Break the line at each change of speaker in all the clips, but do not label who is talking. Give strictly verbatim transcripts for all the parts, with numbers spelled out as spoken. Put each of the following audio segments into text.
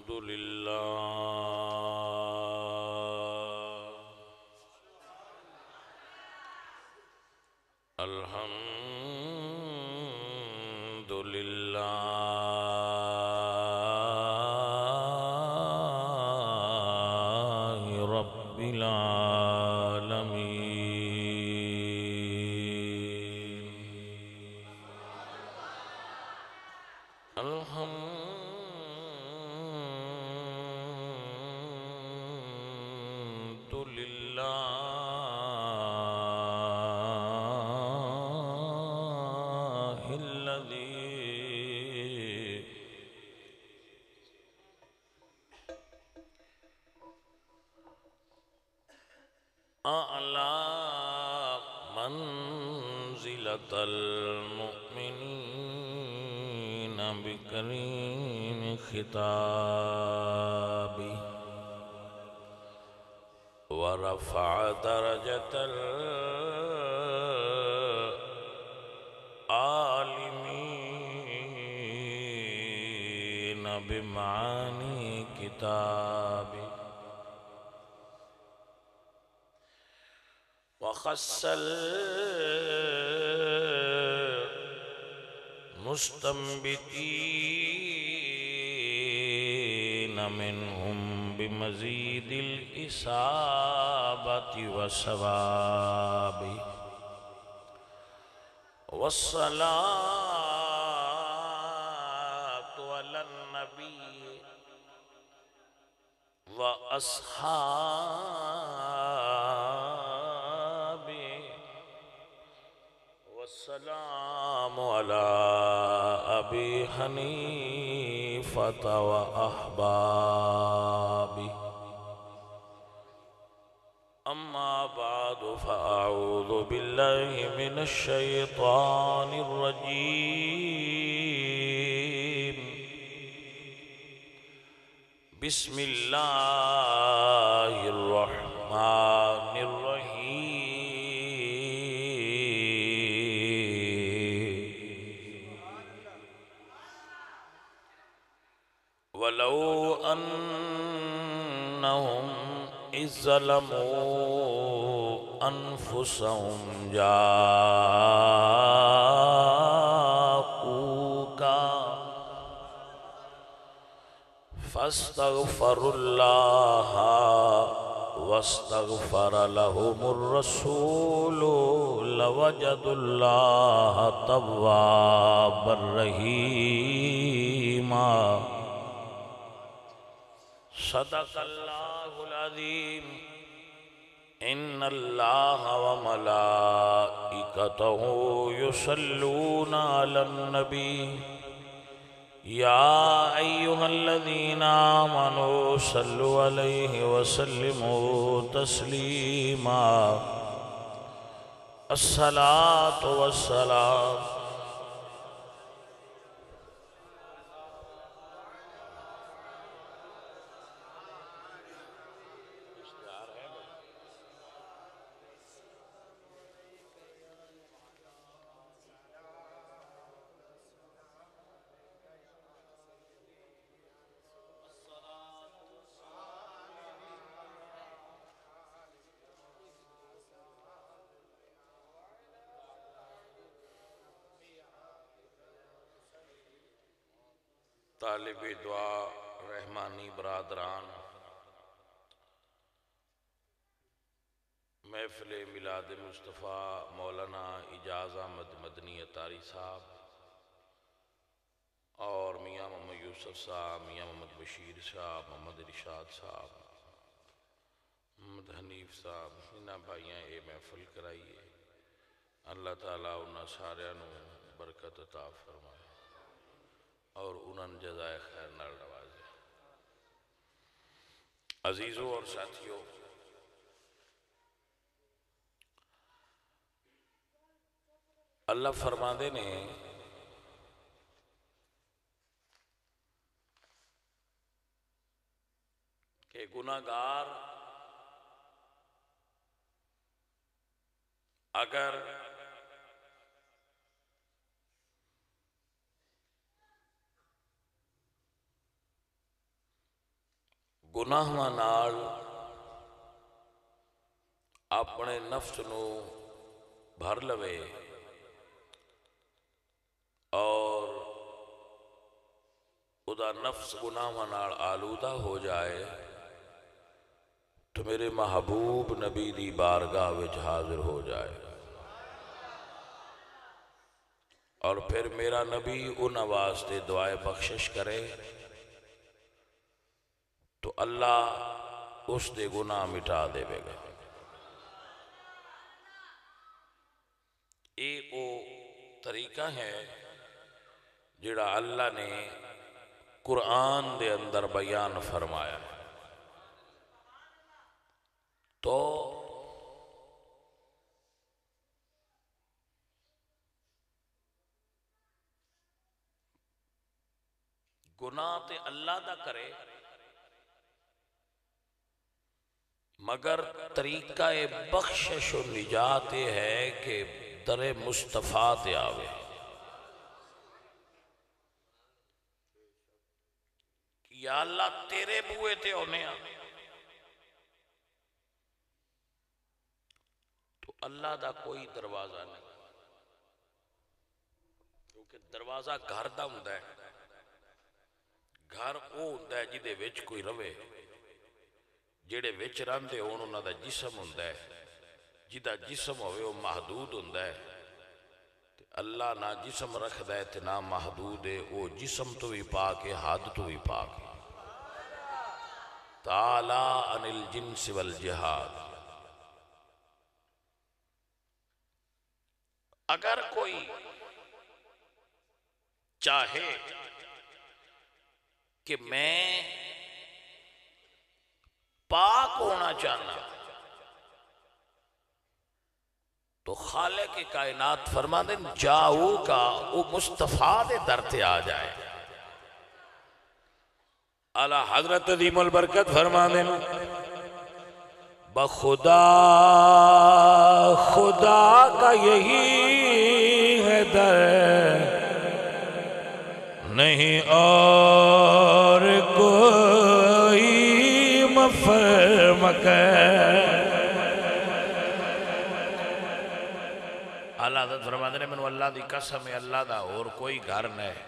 لله الحمد لله رب العالمين الحمد لله أعلى منزلة المؤمنين بكريم خطابه ورفع درجة العالمين بمعاني كتابه وخص المستنبتين منهم بمزيد الإصابة والصواب والصلاة على النبي وأصحابه والسلام على أبي حنيفة وأحبابه أما بعد فأعوذ بالله من الشيطان الرجيم بسم الله الرحمن الرحيم ولو أنهم إذ ظلموا أنفسهم جاءوك فاستغفروا الله واستغفر لهم الرسول لوجدوا الله توابا رحيما صدق الله العظيم إن الله وملائكته يصلون على النبي يا أيها الذين آمنوا صلوا عليه وسلموا تسليما الصلاة والسلام طالب دعا رحمانی برادران، محفل میلاد مصطفیٰ مولانا اعجاز احمد مدنی اطاری صاحب اور میاں محمد یوسف صاحب، میاں محمد بشیر صاحب، محمد رشاد صاحب، محمد حنیف صاحب، انہاں بھائیاں اے محفل کرائیے۔ اللہ تعالیٰ انہاں سارے نو برکت عطا فرمائے اور انہاں جزائے خیر نال نوازے۔ عزیزوں اور ساتھیوں، اللہ فرماندے نے کہ گناہگار اگر گناہاں نال اپنے نفس نو بھر لوے اور ادا نفس گناہاں نال آلودہ ہو جائے تو میرے محبوب نبی دی بارگاہ وچ حاضر ہو جائے اور پھر میرا نبی ان واسطے دعائے بخشش کرے تو اللہ اس دے گناہ مٹا دے گا۔ ایک وہ طریقہ ہے جڑا اللہ نے قرآن دے اندر بیان فرمایا تو گناہ تے اللہ دا کرے مگر طریقہ بخشش و نجات ہے کہ در مصطفیٰ تے آوے یا اللہ تیرے بوئے تے ہونے آ تو اللہ دا کوئی دروازہ نہیں کیونکہ دروازہ گھر دا ہوندا ہے گھر او ہوندا ہے جدے وچ کوئی روے جڑے وچ رہندے ہون انہاں دا جسم ہوندا ہے جدا جسم ہوئے وہ محدود ہوندا ہے تے اللہ نہ جسم رکھدا ہے تے نہ محدود ہے وہ جسم تو بھی پاک ہے حد تو بھی پاک ہے تعالی عن الجنس والجہاد۔ اگر کوئی چاہے کہ میں پاک ہونا چاہنا تو خالق کائنات فرما دیں جاؤ کا وہ مصطفیٰ دے درتے آ جائے اعلیٰ حضرت عظیم البرکت فرما دیں بخدا خدا کا یہی ہے در نہیں اور کوئی مفرم کر۔ اللہ حضرت فرما دے میں اللہ دی قسم ہے اللہ دا اور کوئی گھر نہیں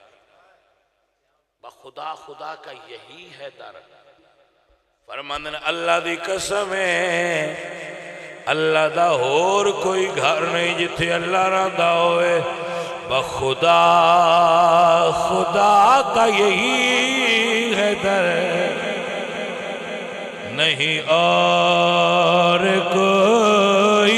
بخدا خدا کا یہی ہے در فرما دے اللہ دی قسم ہے اللہ دا اور کوئی گھر نہیں جتھے اللہ رہندا ہوئے بخدا خدا کا یہی ہے در نہیں اور کوئی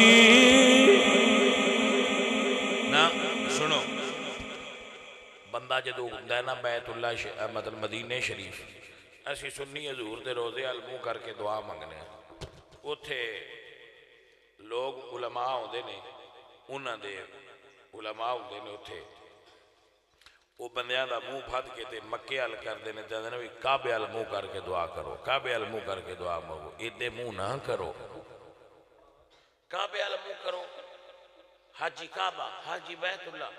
نا سنو بندہ جدو ہوندہ ہے نا بیت اللہ مطلب مدینہ شریف ایسی سنی حضور دے روزے علموں کر کے دعا منگنے اتھے لوگ علماء ہوندے نے انہاں دے علماء ہوندے نے اتھے وہ بندیاں دا منہ پھد کے تے مکے حل کر دینے چاہتے ہیں کعبے حل منہ کر کے دعا کرو کعبے حل منہ کر کے دعا مانگو ایدے منہ نہ کرو کعبے حل منہ کرو حاجی کعبہ حاجی بیت اللہ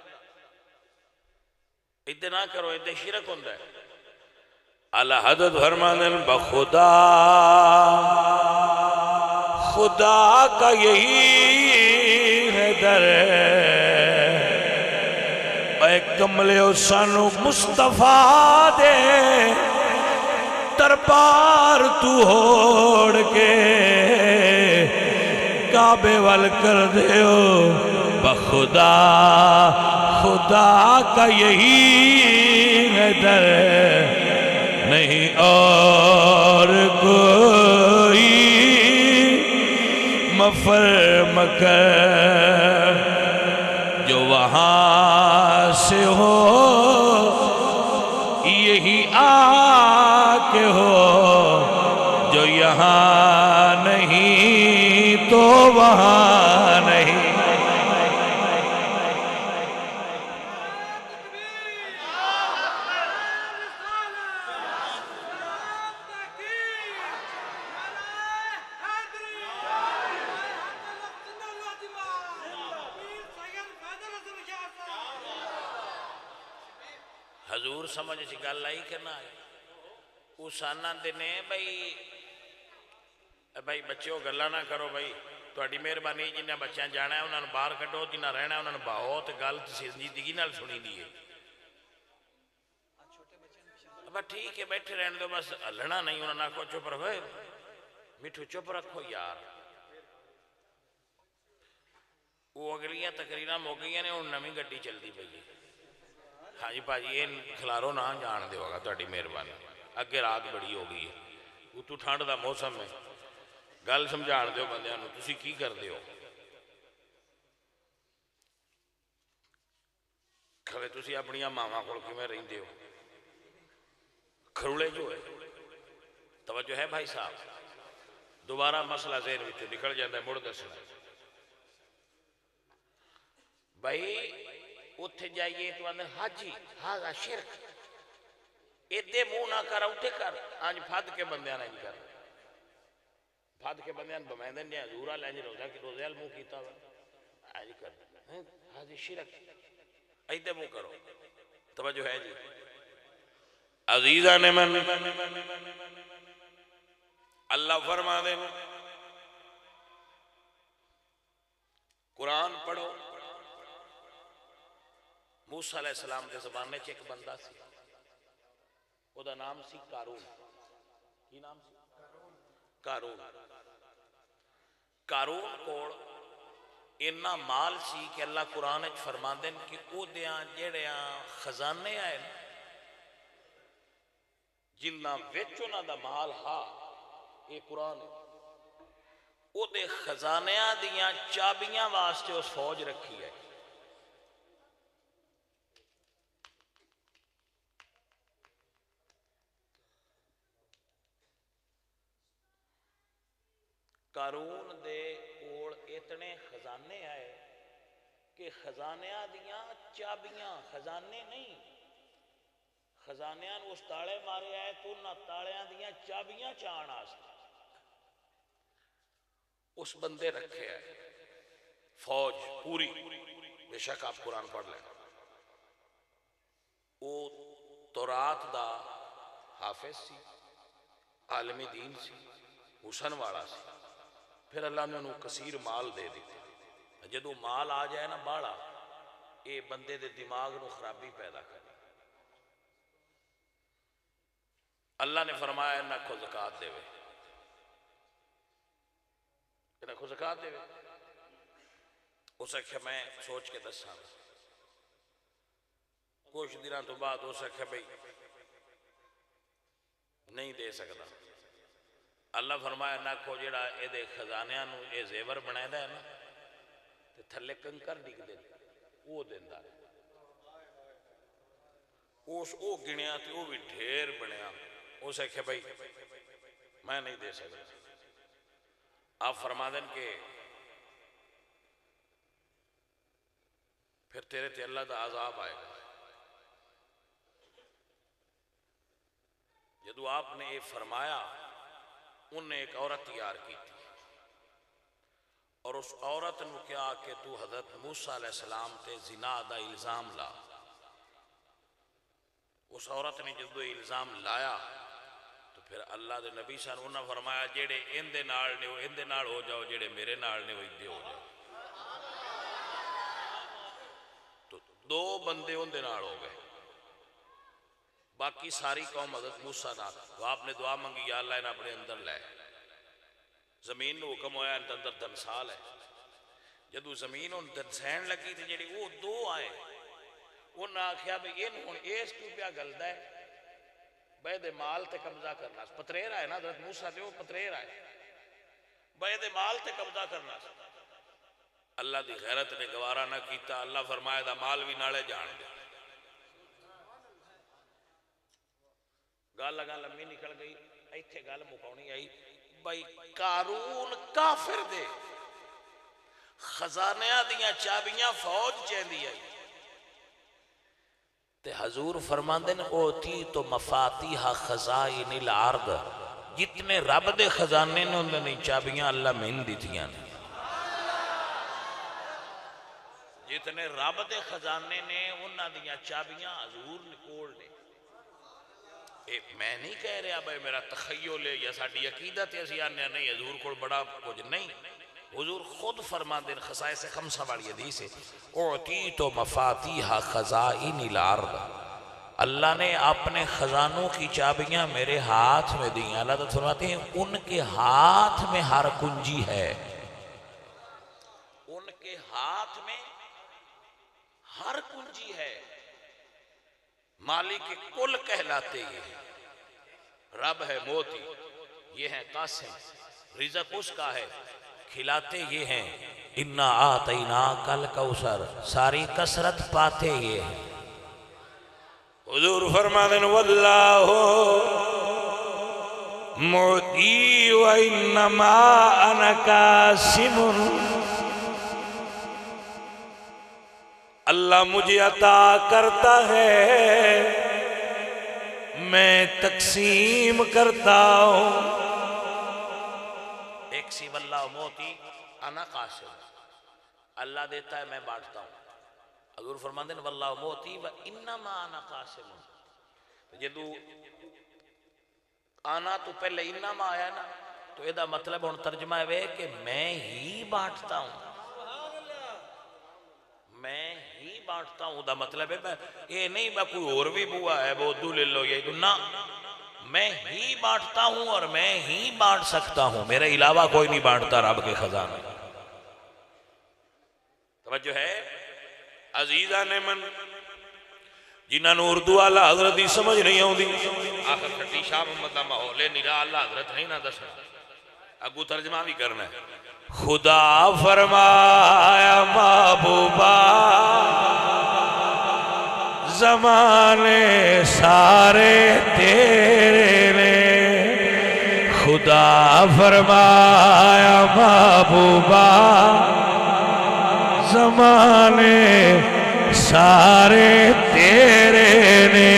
ایدے نہ کرو ایدے شرک ہوندہ ہے اللہ حضرت فرمانے بخدا خدا کا یہی ہے در اے کملے و سانو مصطفیٰ دے دربار تو ہوڑ کے کعبے وال کر دے ہو بخدا خدا کا یہی ہے در نہیں اور کوئی مفر مکر جو وہاں سے ہو یہی آ کے ہو جو یہاں نہیں تو وہاں نہیں حضور سمجھ اسی گل آئی کہ نہ آئی اسانا دینے بھائی بھائی بچیوں گلا نہ کرو بھائی تھوڑی مہربانی جنہیں بچیاں جانا ہے انہوں نے باہر کٹو جنہیں رہنا ہے انہوں نے باہو تو گل سنجیدگی نال سنی دیئے اب ٹھیک ہے بیٹھے رہنے دو بس ہلنا نہیں انہوں نے کہو چپ رکھو میٹھو چپ رکھو یار وہ اگلیاں تقریرہ موقعیاں نے انہوں نمی گھٹی چل دی بھئی ہاں جی پاجی یہ کھلارو نہ جان دے ہوگا تھوڑی مہربانی اگے رات بڑی ہو گئی ہے وہ تو ٹھنڈ دا موسم ہے گل سمجھان دیو بندیاں نو تسی کی کر دیو کھوے تسی اپنی ماما کھول کے میں رہن دیو کھرولے جو ہے توجہ ہے بھائی صاحب دوبارہ مسئلہ ذہن وچوں نکل جاتا ہے مڑ دسنا بھائی اتھے جائیے تو اندر حاجی ہاں شرک ایدے منہ نہ کر اٹھے کر آج پھاد کے بندیاں نہیں کر پھاد کے بندیاں بمیندن نے حضورہ لینج روزہ کی روزہ المو کیتا ہوا آج کر حاجی شرک ایدے منہ کرو توجہ ہے جی عزیزہ نے من اللہ فرما دے قرآن پڑھو موسیٰ علیہ السلام کے زبانے چھ ایک بندہ سی وہ دا نام سی قارون کی نام سی قارون قارون کوڑ انہا مال سی کہ اللہ قرآن اچھ فرما دیں کہ او دیاں جیڑیاں خزانے آئے جنہ ویچونا دا مال ہا یہ قرآن ہے او دے خزانیاں دیاں چابیاں واسطے اس فوج رکھی ہے قارون دے کوڑ اتنے خزانے آئے کہ خزانیاں دیاں چابیاں خزانے نہیں خزانیاں اس تاڑے مارے آئے تو نہ تاڑیاں دیاں چابیاں چاہن آستے اس بندے رکھے آئے فوج پوری بے شک آپ قرآن پڑھ لیں وہ تورات دا حافظ سی عالم دین سی حسن والا سی پھر اللہ نے انہوں کثیر مال دے دیتے جدو مال آ جائے نا باڑا اے بندے دے دماغ نو خرابی پیدا کرے اللہ نے فرمایا انہا کو زکاة دے وے انہا کو زکاة دے وے اسے کہ میں سوچ کے دس سال کچھ دنوں تو بعد اسے کہ بھئی نہیں دے سکتا اللہ فرمایا نہ کھو جڑا اے دے خزانیاں نو اے زیور بنائے دا ہے نا تے تھلے کنکر ڈگ دے وہ دیندہ ہے اس او گنیا تے وہ بھی ڈھیر بنیا اسے کہ بھئی میں نہیں دے سکتا آپ فرما دیں کہ پھر تیرے تے اللہ دا عذاب آئے گا جدو آپ نے یہ فرمایا انہوں نے ایک عورت تیار کی تھی اور اس عورت نے کیا کہ تو حضرت موسیٰ علیہ السلام تے زنا دا الزام لا اس عورت نے جدو الزام لایا تو پھر اللہ دے نبی صلی اللہ علیہ وسلم فرمایا جیڑے ان دے نال نے وہ ان دے نال ہو جاؤ جیڑے میرے نال نے وہ ادھے ہو جاؤ تو دو بندے ان دے نال ہو گئے باقی ساری قوم حضرت موسیٰ نہ وہ آپ نے دعا منگی یا اللہ انہیں اپنے اندر لائے زمین نے حکم ہویا انت اندر دنسال ہے جدو زمین ان دنسین لگی تھی جڑی وہ دو آئے انہوں نے آکھیا بھی ان ہون ایس کیوں پیا گلدہ ہے بے دے مال تے قبضہ کرنا پتریر آئے نا حضرت موسیٰ تے وہ پتریر آئے بے دے مال تے قبضہ کرنا اللہ دی غیرت نے گوارا نہ کیتا اللہ فرمائے دا مال بھی نالے جان دے گال لگا لمبی نکل گئی ایتھے گال مکاؤنی آئی بھائی قارون کافر دے خزانیاں دیاں چابیاں فوج چیندی آئی تے حضور فرماندن اوتی تو مفاتیح خزائن الارض جتنے رب دے خزانے نے انہوں نے چابیاں اللہ میں دی تھیاں جتنے رب دے خزانے نے انہوں نے چابیاں حضور نے کوڑ نے اے میں نہیں کہہ رہا بھائی میرا تخیل ہے یا ساڑی عقیدت ہے اسی آنے نہیں حضور کو بڑا کچھ نہیں، حضور خود فرما دین خصائص خمسہ والی حدیث ہے اعطیت مفاتیح خزائن الارض، اللہ نے اپنے خزانوں کی چابیاں میرے ہاتھ میں دی ہیں۔ اللہ تعالیٰ فرماتے ہیں ان کے ہاتھ میں ہر کنجی ہے، ان کے ہاتھ میں ہر کنجی ہے، مالک کل کہلاتے یہ ہیں، رب ہے موتی، یہ ہیں قاسم، رزق اس کا ہے، کھلاتے یہ ہیں، اِنَّا آتَيْنَاكَ الْكَوْثَرَ، ساری کثرت پاتے یہ ہیں۔ حضور فرما دیں واللہ معطی وَإِنَّمَا أَنَا قَاسِمٌ، اللہ مجھے عطا کرتا ہے میں تقسیم کرتا ہوں۔ ایک سی واللہ موتی انا قاسم، اللہ دیتا ہے میں بانٹتا ہوں۔ حضور فرماتے ہیں واللہ موتی و انما انا قاسم، جدو آنا تو پہلے انما آیا نا تو یہ دا مطلب ان ترجمہ ہے کہ میں ہی بانٹتا ہوں، میں ہی بانٹتا ہوں، دا مطلب ہے یہ نہیں میں کوئی اور بھی بوا ہے وہ دو لے لو یہ نہ، میں ہی بانٹتا ہوں اور میں ہی بانٹ سکتا ہوں، میرے علاوہ کوئی نہیں بانٹتا رب کے خزانے۔ توجہ ہے عزیزان من جنہاں نو اردو اعلیٰ حضرت دی سمجھ نہیں آؤں دی، آخر کھٹی شاہ محمد دا محولے نرا اعلیٰ حضرت نہیں نہ دسنا، اگو ترجمہ بھی کرنا ہے۔ خدا فرمایا محبوبہ زمانے سارے تیرے نے، خدا فرمایا محبوبہ زمانے سارے تیرے نے،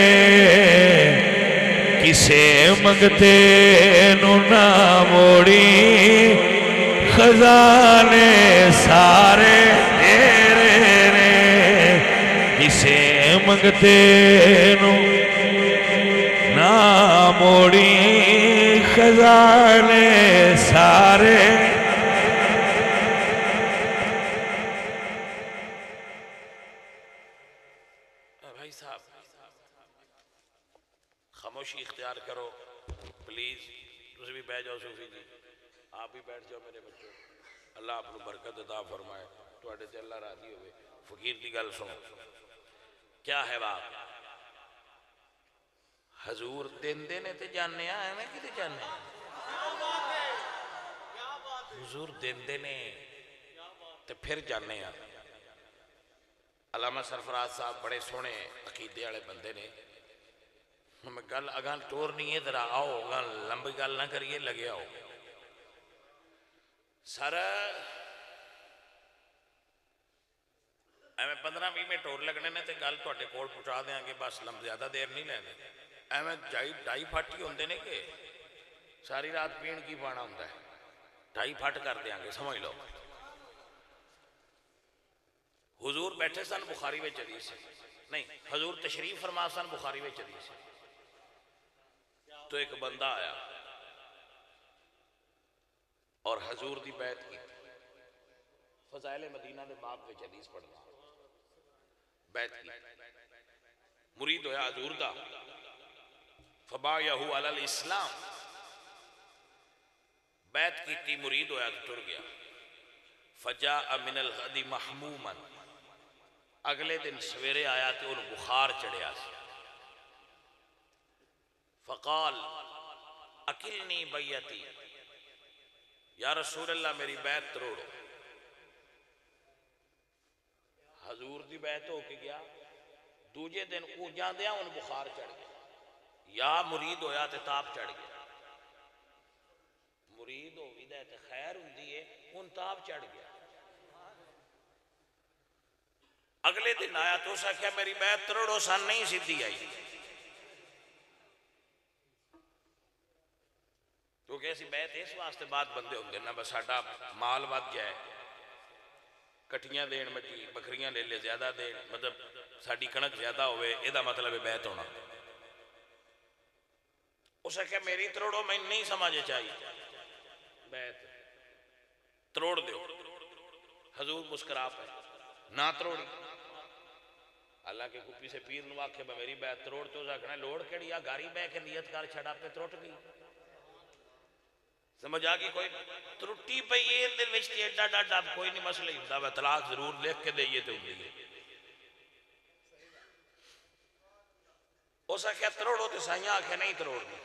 کسے منگتے نو نہ موڑی خزانے سارے تیرے نے، کسے منگتے نو نہ موڑی خزانے سارے۔ بھائی صاحب خاموشی اختیار کرو پلیز، تسی بھی بیٹھ جاؤ صوفی جی، آپ بھی بیٹھ جاؤ میرے بچوں، اللہ آپ کو برکت عطا فرمائے، تواڈے تے اللہ راضی ہوئے۔ فقیر دی گل سنو، کیا ہے بات؟ حضور دین دینے تے جاننے آئے میں کتے جاننے آئے؟ حضور دین دینے تے پھر جاننے آئے۔ علامہ سرفراز صاحب بڑے سونے عقیدے والے بندے نے، میں گل اگان ٹور نہیں ہے ذرا آؤ گل لمبی گل نہ کریے لگے آؤ سر ایویں پندرہ بھی میں ٹور لگنے نے تے گل تواڈے کول پہنچا دیاں گے، بس لم زیادہ دیر نہیں لیندے، ایویں جائی ڈائی پھاٹی ہوندے نے کہ ساری رات پین کی پانا ہوندا ہے، ڈائی پھٹ کر دیاں گے سمجھ لو۔ حضور بیٹھے سن بخاری میں حدیث ہے، نہیں حضور تشریف فرما سن بخاری میں حدیث ہے، تو ایک بندہ آیا اور حضور دی بیعت کی، فضائل مدینہ دے باب میں حدیث پڑھنا، بیعت کی، مرید ہویا حضور دا، فبایہو علی الاسلام، بیعت کی تھی مرید ہویا تو ٹر گیا، فجاء من الغد محموما، اگلے دن سویرے آیا تو انہوں بخار چڑھیا سی، فقال اکلنی بیتی، یا رسول اللہ میری بیعت تروڑو، حضور دی بیعت ہو کے گیا، دوجے دن او جان دیا انہوں بخار چڑھ گیا، یا مرید ہویا تے تاپ چڑھ گیا، مرید ہو بھی دے تے خیر ہوں دیئے ان تاپ چڑھ گیا، اگلے دن آیا تو اسا کیا میری بیعت تروڑو سان نہیں سیدھی آئی، کیونکہ ایسی بیعت اس واسطے بعد بندے ہوں گے نا بس ساڈا مال بات جائے، کٹیاں دین مچی بکریاں لے لے زیادہ دین، مطلب ساڈی کنک زیادہ ہوئے، ایدہ مطلب ہے بیعت ہونا، اسے کہ میری تروڑو میں نہیں سمجھے چاہیے بیت تروڑ دیو. حضور مسکرا پہ نہ تروڑی. اللہ کے کپی سے پیر نو آکھے با میری بیت تروڑ تو سکنا لوڑ کیڑی آ گاری بے کے نیت کار چھڑا پہ تروٹ گئی. سمجھ آگی کوئی ترٹی پہ یہ دل وچتی ایڈا ڈاڈا کوئی نہیں مسئلہ ہی ہوتا ہے طلاق ضرور لکھ کے دئیے تو ہوئی ہے. اسا کیا تروڑو تو سائیاں آکھے نہیں تروڑ دی.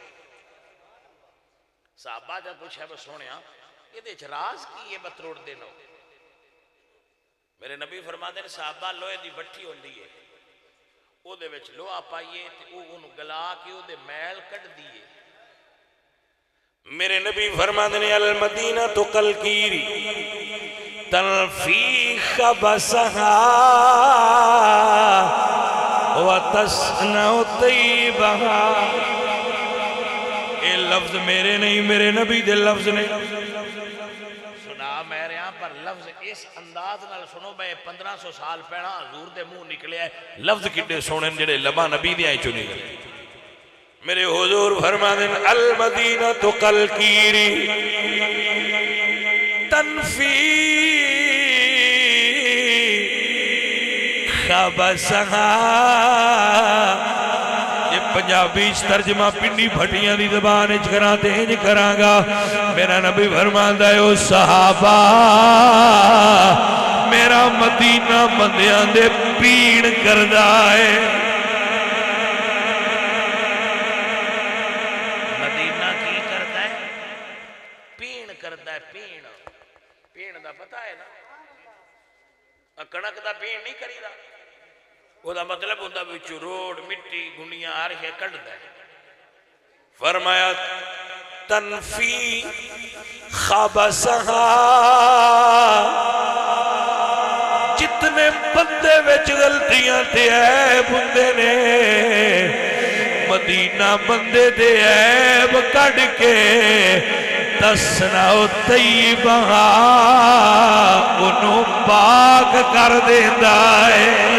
صحابہ جب پوچھے بس سونیا یہ دے چراز کی یہ بتروڑ دینا. میرے نبی فرما دے صحابہ لوہے دی بٹھی ہوں دیئے او دے وچ لوہا پائیے تے او انہوں گلا کے او دے میل کٹ دیئے. میرے نبی فرما دے المدینہ تو قلقیری تنفیخ بسہا وَتَسْنَعُ طَيْبَهَا. اے لفظ میرے نہیں میرے نبی دے لفظ نہیں سنا. میرے یہاں پر لفظ اس انداز نال سنو بے پندرہ سو سال پہنا حضور دے منہ نکلے ہے لفظ کٹے سونے جڑے لبا نبی دے آئیں چنی گئے. میرے حضور فرما دیں المدینہ تو قلقیری تنفیخ بسہا. یہ پنجابی ترجمہ پنڈی بھٹیاں دی زبان اچ کراں تے انج کراں گا. میرا نبی فرماندا ہے او صحابہ میرا مدینہ بندیاں دے پیڑ کردا ہے. مدینہ کی کردا ہے پیڑ کردا ہے. پیڑ پیڑ دا پتہ ہے نا کڑک دا پیڑ نہیں کری دا وہ دا مطلب ہوتا بچو روڈ مٹی گنیاں ہر ہے کٹ دے. فرمایا تنفی خبسہا جتنے بندے وچ غلطیاں تے عیب ہوندے نے مدینہ بندے دے عیب کٹ کے تسنعو طیبہا انہوں پاک کر دیندہ ہے.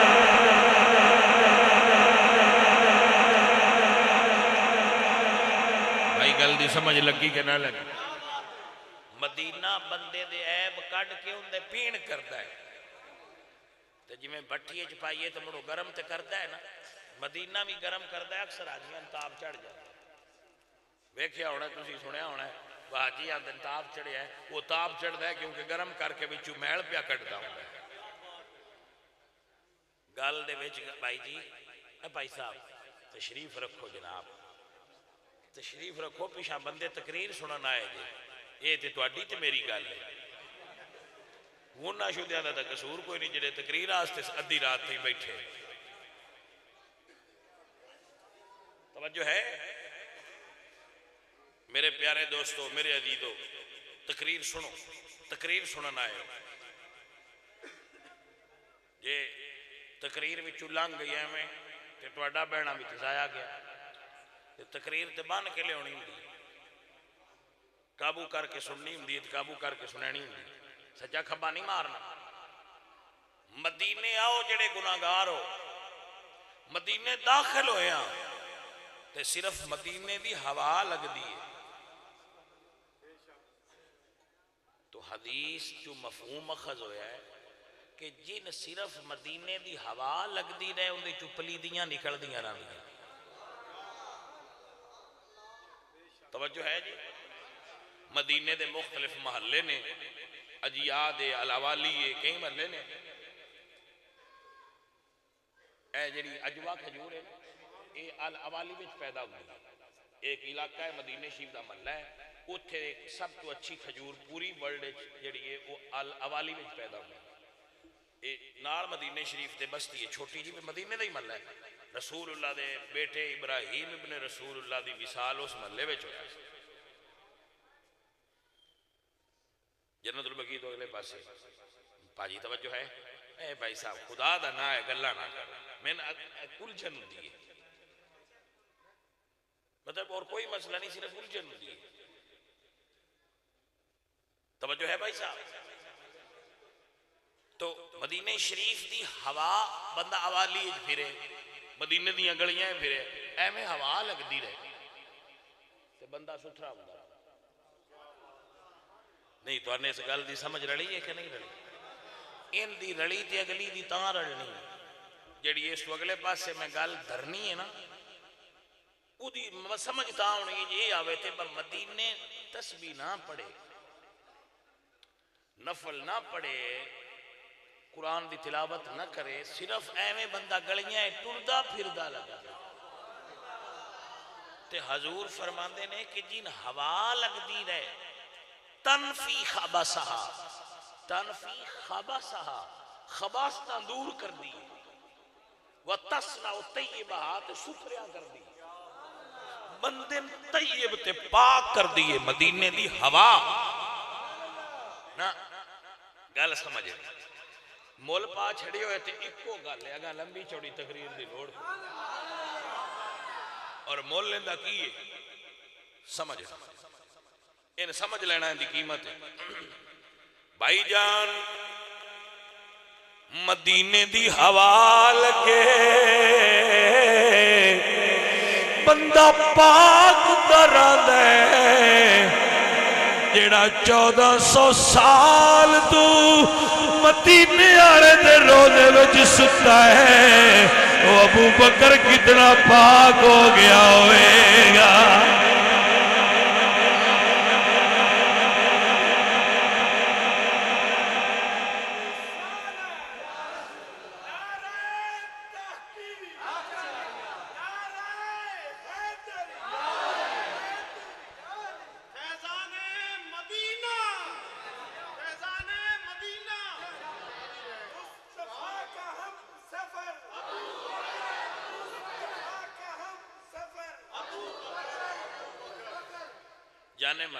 سمجھ لگی کہ نہ لگی. مدینہ بندے دے عیب کٹ کے ان دے پین کرتا ہے تو جی میں بٹھی اچ پائیے تو مڑو گرم تے کرتا ہے نا. مدینہ بھی گرم کرتا ہے. اکثر آجیاں تاب چڑھ جاتا ہے. ویکھیا ہونا تسی سنیا ہونا ہے وہ آجیاں دن تاب چڑھیا ہے وہ تاب چڑھتا ہے کیونکہ گرم کر کے بھی چومیل پیا کٹتا ہوں ہے. گل دے وچ بھائی جی اے بھائی صاحب تشریف رکھو جناب تشریف رکھو پیشاں بندے تقریر سنن آئے جے. یہ تے تواڈی تے میری گل ہے. وہاں شدیاں دا قصور کوئی نہیں جڑے تقریر آستے ادھی رات تھی بیٹھے. توجہ ہے میرے پیارے دوستو میرے عزیزو تقریر سنو تقریر سنن آئے جے تقریر بھی چلانگ گئی ہے میں تے تواڈا بہنا بھی تزایا گیا. تقریر تے بان کے لے ہونی ہوندی قابو کر کے سننی ہوندی قابو کر کے سننی ہوندی. سچا کھبا نہیں مارنا. مدینے آؤ جڑے گناہگار ہو مدینے داخل ہوئے ہیں تے صرف مدینے دی ہوا لگ دی ہے. تو حدیث جو مفہوم اخذ ہویا ہے کہ جن صرف مدینے دی ہوا لگ دی رہے ان دی چپلی دیاں نکل دیاں رہنیاں. توجہ ہے جی. مدینے دے مختلف محلے نے اجیاد الاوالی کئی محلے نے اے جڑی اجوا کھجور ہے اے الاوالی وچ پیدا ہوئی. ایک علاقہ ہے مدینے شریف دا محلہ ہے اتھے سب تو اچھی کھجور پوری ورلڈ جڑی ہے وہ الاوالی وچ پیدا ہوئی. اے نال مدینے شریف تے بستی ہے چھوٹی جی مدینے دا ہی محلہ ہے. رسول اللہ دے بیٹے ابراہیم ابن رسول اللہ دی وصال اس محلے وچ ہویا. جنت البقیع تو اگلے پاسے. پاجی توجہ ہے اے بھائی صاحب خدا دا نہ ہے گلا نہ کر میں الجھن ہوندی ہے مطلب اور کوئی مسئلہ نہیں صرف الجھن ہوندی ہے. توجہ ہے بھائی صاحب. تو مدینہ شریف دی ہوا بندہ اوالی پھرے مدینے دیاں گلیاں پھرے اے میں ہوا لگ دی رہے تو بندہ ستھرا ہوتا نہیں. تو انہیں اس گل دی سمجھ رلی ہے کہ نہیں رلی؟ ان دی رلی تے اگلی دی تاں رلنی جڑی اس تو اگلے پاس سے میں گل دھرنی ہے نا او دی سمجھتا ہوں یہ آوے تے مدینے تسبیح نہ پڑھے نفل نہ پڑھے قرآن دی تلاوت نہ کرے صرف ایویں بندہ گلیاں ٹردا پھردا لگا تے حضور فرماندے نے کہ جن ہوا لگ دی رہے تنفی خباسہا تنفی خباسہا خباستہ دور کر دی وَتَسْنَعُ طَيِّبَهَا تے ستھریاں کر دی بندے طیب تے پاک کر دیئے مدینے دی ہوا نا گل سمجھے مول پا چھڑی ہوئے تے ایک کو گل ہے اگا لمبی چوڑی تقریر دی لوڑ اور مول لیندہ کیے سمجھے ان سمجھ لینا ان دی قیمت ہے. بھائی جان مدینے دی ہوا لگے بندہ پاک درہ دے جیڑا چودہ سو سال تو مدینے آرے دے روزے وچ ستا ہے وہ ابو بکر کتنا پاک ہو گیا ہوئے گا. جانے من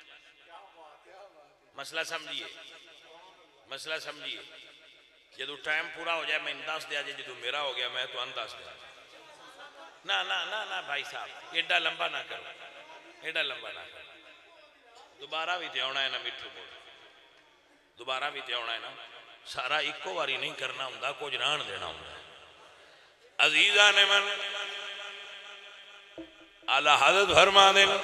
مسئلہ سمجھئے مسئلہ سمجھئے جدو ٹائم پورا ہو جائے میں انداز دیا جائے جدو میرا ہو گیا میں تو انداز دیا نا نا نا نا بھائی صاحب ایڈا لمبا نہ کرو ایڈا لمبا نہ کرو دوبارہ بھی تے ہونا ہے نا مٹھو موڑ دوبارہ بھی تے ہونا ہے نا سارا ایکو واری نہیں کرنا ہوں کچھ ران دینا ہوں. عزیزان من اعلیٰ حضرت فرما دینا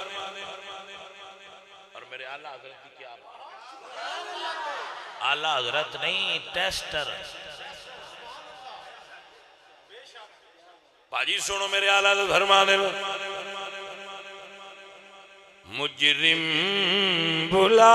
اور میرے اعلیٰ حضرت کی کیا اعلیٰ حضرت نہیں ٹیسٹر باجی سنو میرے اعلیٰ حضرت فرما دینا مجرم بلا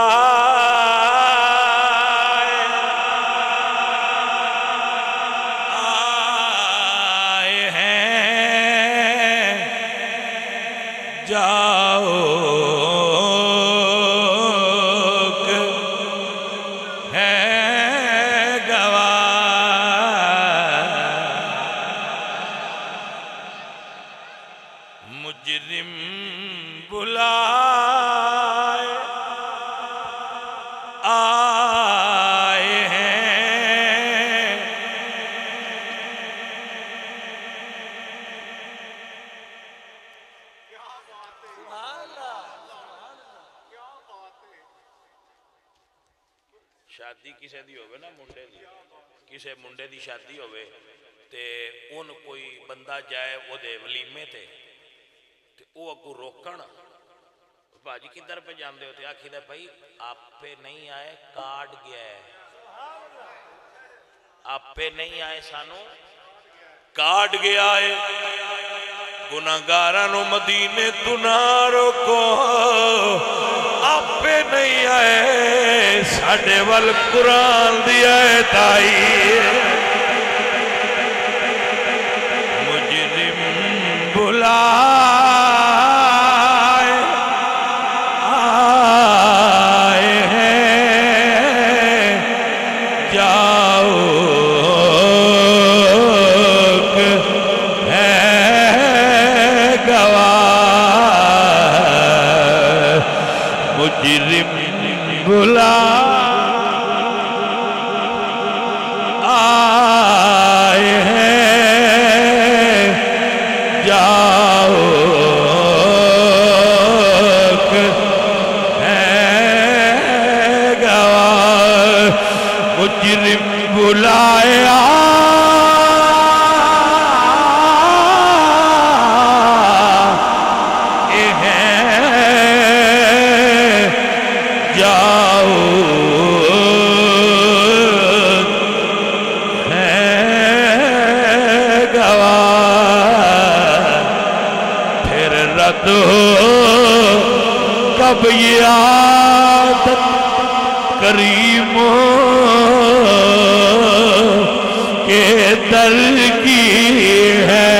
شادی کسے دی ہوئے نا منڈے دی کسے منڈے دی شادی ہوئے تے ان کوئی بندہ جائے وہ دے ولیمے تے تے وہ اکو روکن باجی کدھر پہ جان دے ہوتے آکھی دے بھائی آپ پہ نہیں آئے کارڈ گیا ہے آپ پہ نہیں آئے سانو کارڈ گیا ہے گناہگارانو مدینے تو نہ روکو آپ پہ نہیں آئے ساڑھے وال قرآن دیا ہے تائی مجرم بلا ہے جاؤ ہے گواہ پھر رد ہو کب یہ عادت کریموں کے در کی ہے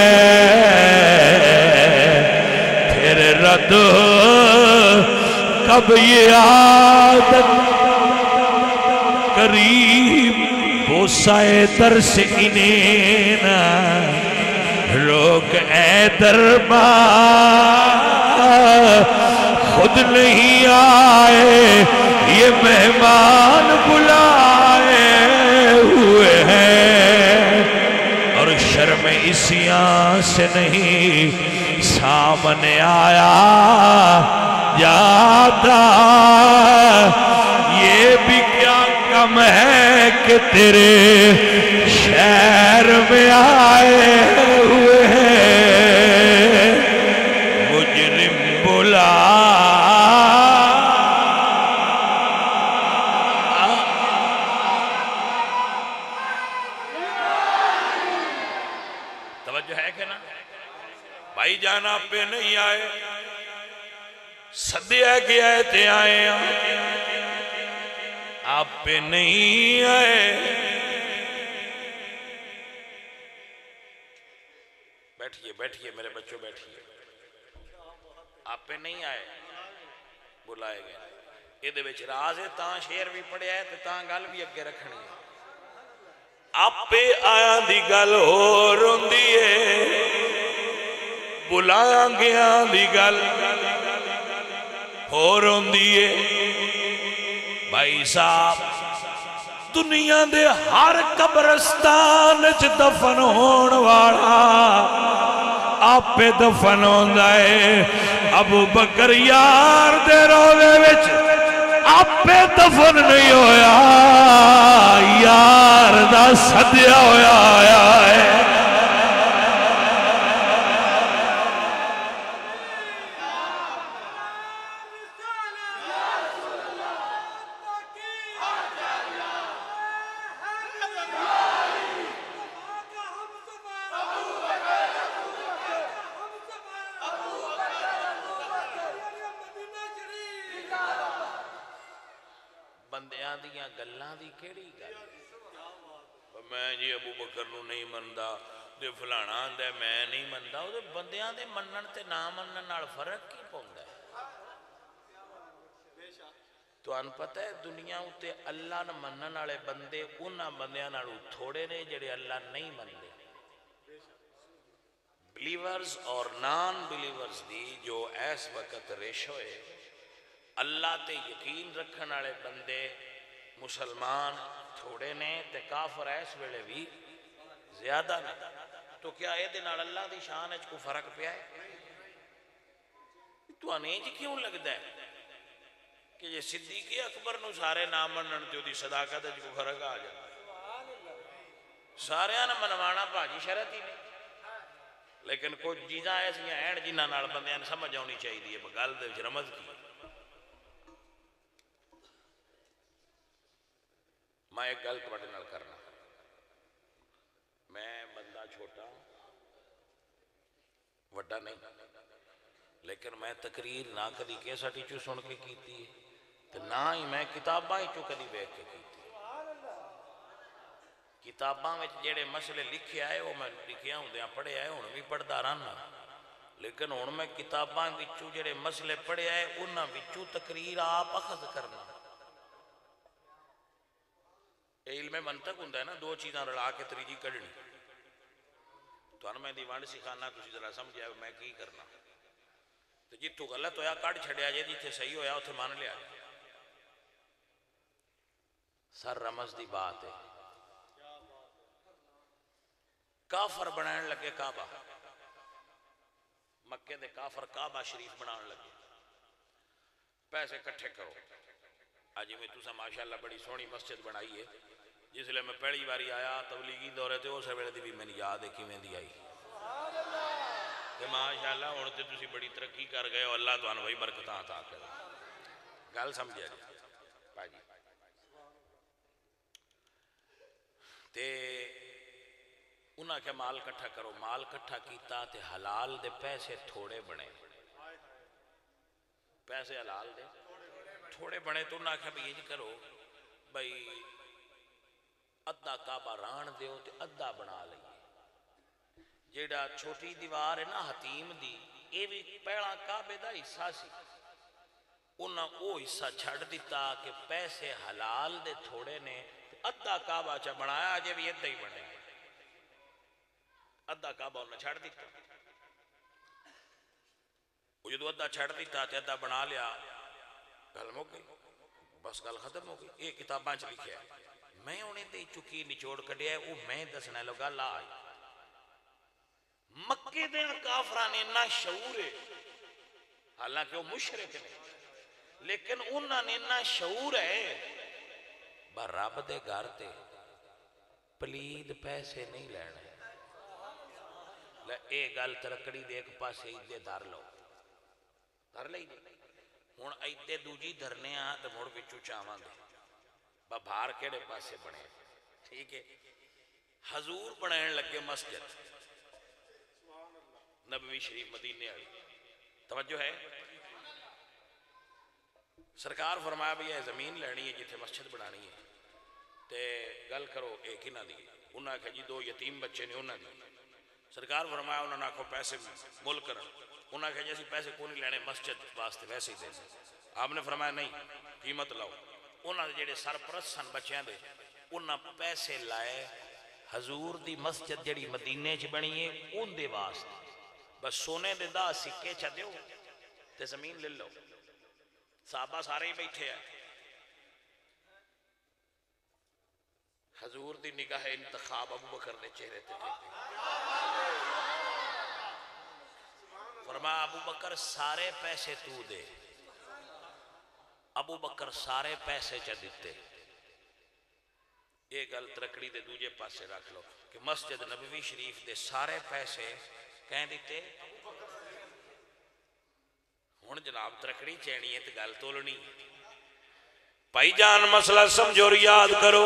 پھر رد ہو کب یہ عادت کریم بوسائے در سے انہیں نہ روک اے دربار خود نہیں آئے یہ مہمان بلائے ہوئے ہیں اور شرم اسیاں سے نہیں سامنے آیا جاتا یہ بھی کیا کم ہے کہ تیرے شہر میں آئے ہوئے ہیں مجرم بلا توجہ ہے کہ نا بھائی جان آپ پہ نہیں آئے صدیہ کیا ہے تے آئے آپ پہ نہیں آئے بیٹھئے بیٹھئے میرے بچوں بیٹھئے آپ پہ نہیں آئے بلائے گئے یہ دے بچ راز ہے تاں شیر بھی پڑے آئے تو تاں گل بھی اگے رکھنی ہے آپ پہ آیا دی گل ہو روندی ہے بلایا گیا دی گل ہو روندی ہے بھائی صاحب دنیا دے ہر قبرستان چ دفن ہون والا آپ پہ دفن ہوندا ہے ابو بکر یار دے روضے وچ آپ پہ دفن نہیں ہویا یار دا صدیہ ہویا آیا ہے بندیاں دیاں گلاں دی کیڑی گل میں جی ابو بکر نو نہیں مندا تے فلانا آندا میں نہیں مندا او بندیاں دے منن تے نہ منن نال فرق کی پوندا ہے تو ان پتہ ہے دنیا اتے اللہ نہ منن والے بندے انہاں بندیاں نالوں تھوڑے نے جڑے اللہ نہیں مندے بلیورز اور نان بلیورز دی جو اس وقت ریشو ہے اللہ تے یقین رکھن والے بندے مسلمان تھوڑے نے تے کافر اس ویلے بھی زیادہ نے تو کیا اے دے نال اللہ دی شان وچ کوئی فرق پیا ہے تو انج کیوں لگدا ہے کہ یہ صدیق اکبر نو سارے نام منن تے دی صداقت وچ کوئی فرق آ جائے سارے نے منوانا بھاجی شرط ہی نہیں لیکن کوئی چیزاں ایسیاں ہیں جنہاں نال بندیاں نے سمجھ آنی چاہیے گل دے وچ رمز کی میں ایک گل تواڈے نال کرنا میں بندہ چھوٹا وڈا نہیں لیکن میں تقریر نہ کدی کیسٹ چوں سن کے کیتی ہے تے نہ ہی میں کتاباں چوں کدی ویکھ کے کیتی کتاباں وچ جڑے مسئلے لکھے آئے وہ میں لکھیا ہوندیاں پڑھے آئے ہن بھی پڑھدا رہنا لیکن ہن میں کتاباں وچوں جڑے مسئلے پڑھے آئے انہاں وچوں تقریر آپ اخذ کرنا علم منطق ہوندا ہے نا دو چیزاں رلا کے تریجی کڈنی تو ان میں دی ونڈ سکھانا تسی ذرا سمجھیا میں کی کرنا تے جتھوں غلط ہویا کڈ چھڈیا جے جتھے صحیح ہویا اوتھے مان لیا سر رمز دی بات ہے کافر بنائن لگے کعبہ مکے دے کافر کعبہ شریف بنان لگے پیسے کٹھے کرو آج میں تسا ماشاءاللہ بڑی سونی مسجد بنائی ہے جس لئے میں پہلی باری آیا تبلیغی دورے تھے اس ویلے دی بھی میں نے یاد ہے کہ میں دی آئی کہ ماشاءاللہ ہونے تے تسی بڑی ترقی کر گئے ہو اللہ تو انہوں برکتاں عطا کرے گل سمجھے جائے پاجی تے انہاں کے مال کٹھا کرو، مال کٹھا کیتا تے حلال دے پیسے تھوڑے بنے، پیسے حلال دے تھوڑے بنے تو انہاں کے بھی یہ کرو بھئی ادھا کعبہ ران دیو تے ادھا بنا لئیے، جیڑا چھوٹی دیوار ہے نا حتیم دی اے بھی پہلا کعبے دا حصہ سی، انہاں او حصہ چھڑ دیتا کہ پیسے حلال دے تھوڑے نے ادھا کعبہ چا بنایا، جے بھی ادھا ہی بنے ادھا کعبہ انہاں چھڑ دیتا، وہ جدو ادھا چھڑ دیتا تے ادھا بنا لیا، گل مو گئی، بس گل ختم ہو گئی۔ یہ کتاباں چ لکھیا ہے، میں انہیں دے چکی نچوڑ کڈیا ہے، وہ میں دسنا لگا لا آئی مکے دے کافران اتنا شعور ہے، حالانکہ وہ مشرک نے لیکن انہوں نے اتنا شعور ہے با رب دے گھر تے پلید پیسے نہیں لینے، لے اے گل ترکڑی دے ایک پاسے ایدے دار لو دار لئی دے ہون ایدے دوجی دھرنے آن تے موڑ بچو چاہاں دے با بھار کیڑے پاسے بنے، ٹھیک ہے حضور بنائیں لگے مسجد نبوی شریف مدینے آئی، توجہ ہے، سرکار فرمایا بھی یہ زمین لینی ہے جتھے مسجد بنانی ہے تے گل کرو ایک ہی نہ دی، انہاں کہا جی دو یتیم بچے نے انہاں دی، سرکار فرمایا انہاں نہ کو پیسے مل کرن، انہاں کہا جیسی پیسے کو نہیں لینے مسجد واسطے ویسے ہی دے دیں، آپ نے فرمایا نہیں قیمت لاؤ، انہاں دے جڑے سرپرست سن بچیاں دے انہاں پیسے لائے حضور دی مسجد جڑی مدینے چ بنی ہے ان دے واسطے، بس سونے دے دا سکے چا دیو تے زمین لے لو، صحابہ سارے ہی بیٹھے ہیں، حضور دی نگاہ انتخاب ابو بکر نے چہرے تے ٹھیک فرمایا ابو بکر سارے پیسے تو دے، ابو بکر سارے پیسے چا دیتے، یہ گل ترکڑی دے دوجے پاسے رکھ لو کہ مسجد نبوی شریف دے سارے پیسے کہیں دیتے، ہون جناب ترکڑی چینی ہے تو گل تولنی، بھائی جان مسئلہ سمجھو اور یاد کرو،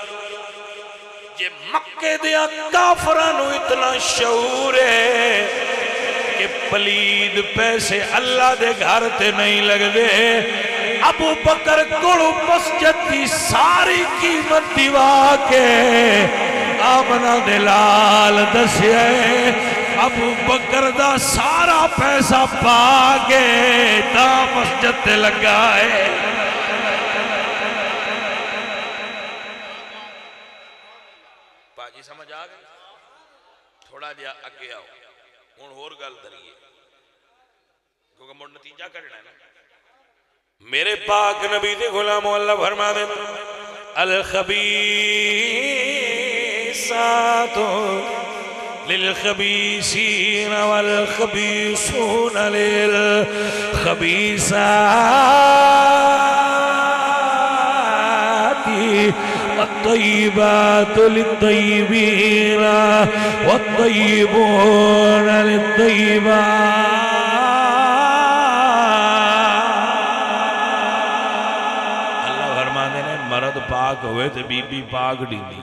جے مکے دیا کافرانو اتنا شعور ہے کہ پلید پیسے اللہ دے گھر تے نہیں لگ دے، ابو بکر کوڑو مسجد کی ساری قیمت دیوا کے آمنہ دلال دسے ابو بکر دا سارا پیسہ پا کے تا مسجد تے لگائے، باجی سمجھ آگئے تھوڑا جا اگے آؤ ہون اور گل دریئے کیونکہ مڑ نتیجہ کرنا ہے نا، میرے پاک نبی دے غلام اللہ فرما دے الخبیثات للخبیثین والخبیثون للخبیثات والطیبات للطیبین والطیبون للطیبات، مرد پاک ہوئے تو بی بی پاک ڈی دی،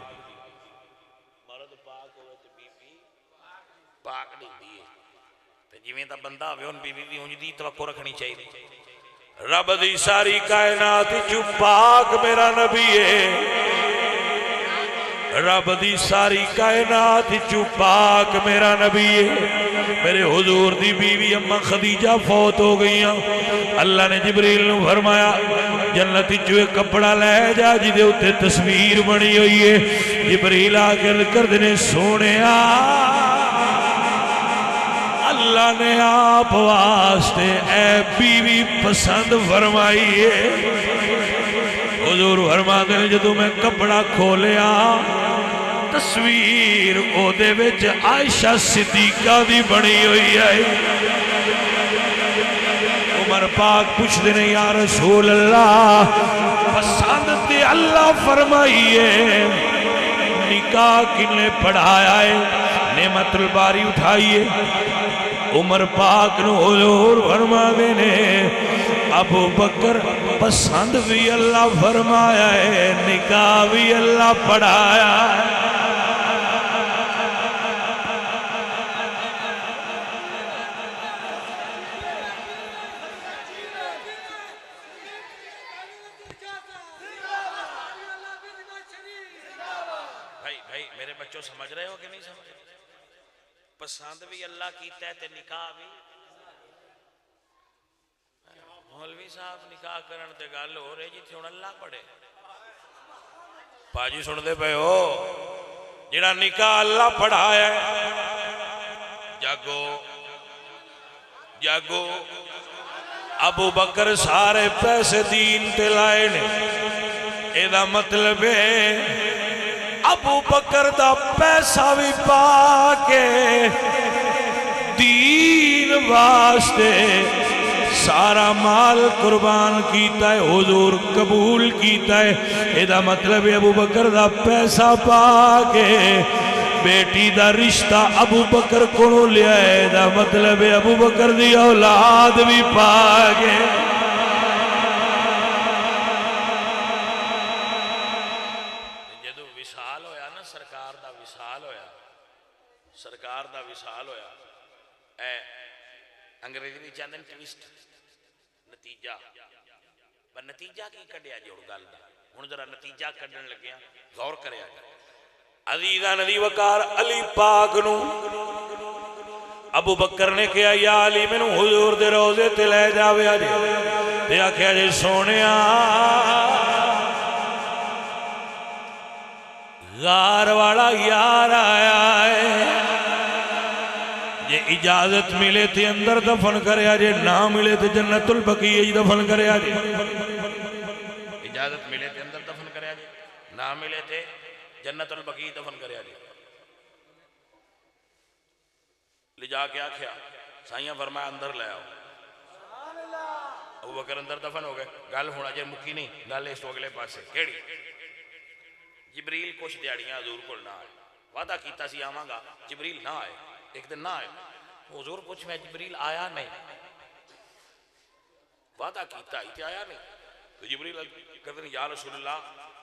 مرد پاک ہوئے تو بی بی پاک ڈی دی، تو جیویں تا بندہ ہوئے ان بی بی بھی ہونج دی توقع رکھنی چاہیے، رب دی ساری کائنات جو پاک میرا نبی ہے، رب دی ساری کائنات جو پاک میرا نبی ہے، میرے حضور دی بیوی اماں خدیجہ فوت ہو گئیاں، اللہ نے جبریل نے فرمایا جنتی جو ایک کپڑا لے جا جی دے اتے تصویر بنی ہوئی ہے، جبریل آگل کر دینے سونے آ اللہ نے آپ واسطے اے بیوی پسند فرمائی ہے، حضور فرما دینے جدو میں کپڑا کھولیا تصویر او دے وچ عائشہ صدیقہ دی بنی ہوئی ہے، عمر پاک پوچھ دینے یا رسول اللہ پسند تے اللہ فرمائیے، نکاح کنے پڑھایا ہے، نعمت الباری اٹھائیے، عمر پاک نو حضور فرما دینے
ابو بکر پسند بھی اللہ فرمایا ہے، نکاح بھی اللہ پڑھایا ہے۔
بھائی بھائی میرے بچوں سمجھ رہے ہو کہ نہیں سمجھ رہے؟ پسند بھی اللہ کیتا ہے تے نکاح بھی۔ مولوی صاحب نکاح کرن تے گل ہو رہی جی ہن اللہ پڑھے۔ پاجی سن دے پے ہو، جڑا نکاح اللہ پڑھایا ہے، جاگو جاگو
ابو بکر سارے پیسے دین تے لائے نے، اے دا مطلب ہے ابو بکر دا پیسہ بھی پا کے دین واسطے سارا مال قربان کیتا ہے، حضور قبول کیتا ہے۔ ایدہ مطلب ہے ابو بکر دا پیسہ پا کے بیٹی دا رشتہ ابو بکر کو لیا ہے، ایدہ مطلب ہے ابو بکر دی اولاد بھی پا کے۔
جدو وصال ہویا نا، سرکار دا وصال ہویا، سرکار دا وصال ہویا، اے انگریزی بھی چاندن ٹویسٹ نتیجہ، پر نتیجہ کی کڑیا جوڑ گل دا، ہن ذرا نتیجہ کڈن لگیا، غور کریا جائے۔
عزیزہ ندی وقار علی پاک نو ابو بکر نے کہا یا علی میں نو حضور دے روزے تے لے جاوے آجے، تے آکھیا جے سونیا غار والا یار آیا ہے، یہ اجازت ملے تھے اندر دفن کرے آجے، نہ ملے تھے جنت البقیع دفن کرے آجے۔
اجازت ملے تھے اندر دفن کرے آجے، نہ ملے تھے جنت البقیع دفن کرے آجے۔ لے جا کے آکھیا سائیاں فرمایا اندر لے آؤ، ابو بکر اندر دفن ہو گئے۔ گل ہونا جے مکی نہیں، گل اس تو اگلے پاسے کیڑی؟ جبریل کچھ دیاڑیاں حضور کو نہ آئے، وعدہ کیتا سی آواں گا، جبریل نہ آئے، ایک دن نہ آئے، حضور پوچھ میں جبریل آیا نہیں، وعدہ کیتا ہی تے آیا نہیں۔ تو جبریل کہتے ہیں یا رسول اللہ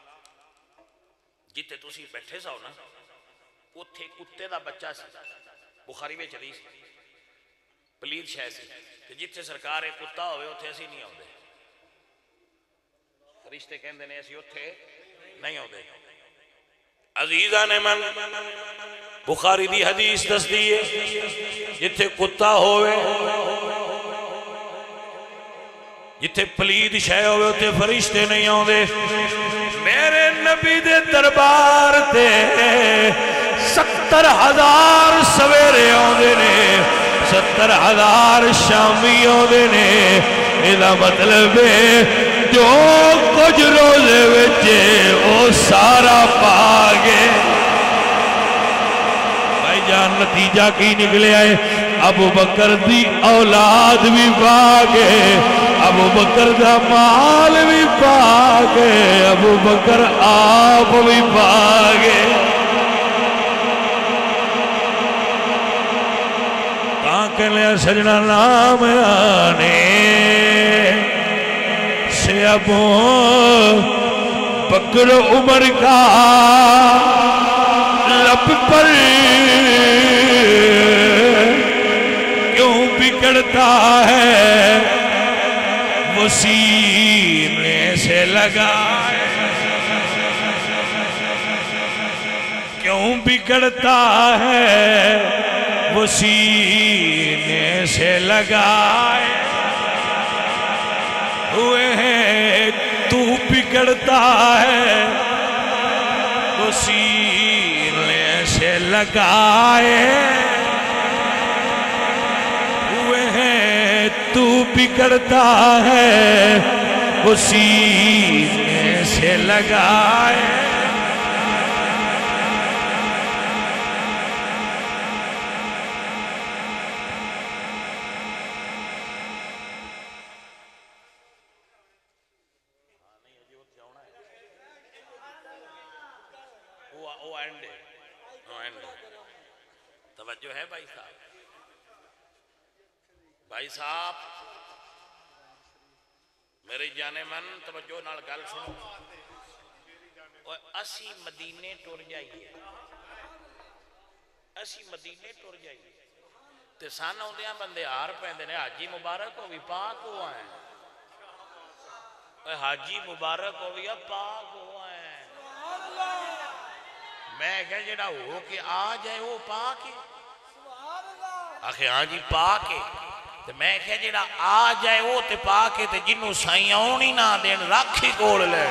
جتے تسی بیٹھے ساؤ نا، اتھے کتے دا بچہ سی، بخاری میں چلی سی، پلید شہ سی، کہ جتے سرکار ایک کتا ہوئے اتھے ایسی نہیں ہوندے، فرشتے کہندے نے ایسی اتھے نہیں ہوندے۔
عزیزہ نے من بخاری دی حدیث دس دیئے جتھے کتا ہوئے، جتھے پلید شے ہوئے اتھے فرشتے نہیں ہوندے۔ میرے نبی دے دربار تے ستر ہزار سویرے ہوندے نے، ستر ہزار شامی ہوندے نے۔ ایدہ مطلب ہے جو کچھ روزے وچے او سارا پاگے۔ بھائی جان نتیجہ کی نکلے آئے، ابو بکر دی اولاد بھی پاگے، ابو بکر دا مال بھی پاگے، ابو بکر آپ بھی پاگے۔ تاکہ لیا سجنہ نام آنے سے ابو بکر عمر کا لب پر کیوں بگڑتا ہے، وہ سینے سے لگا کیوں بگڑتا ہے، وہ سینے سے لگائے ہوئے ہیں، تو بگڑتا ہے وہ سینے سے لگائے ہوئے ہیں، تو بگڑتا ہے وہ سینے سے لگائے۔
توجہ ہے بھائی صاحب؟ بھائی صاحب میرے جانے من توجہ نال گل سنو، اسی مدینے ٹر جائیے، اسی مدینے ٹر جائیے تے سن آدھیاں بندے ہار پیندے نے حاجی مبارک ہو بھی پاک ہو آئے، حاجی مبارک ہو بھی پاک ہو آئے، میں کہا جڑا ہو کہ آ جائے وہ پاک ہے، آخر ہاں جی پاک ہے، تے میں کہا جڑا آ جائے وہ تے پاک ہے، تے جنہوں سائیں آنی نہ دین رکھ ہی کوڑ لے۔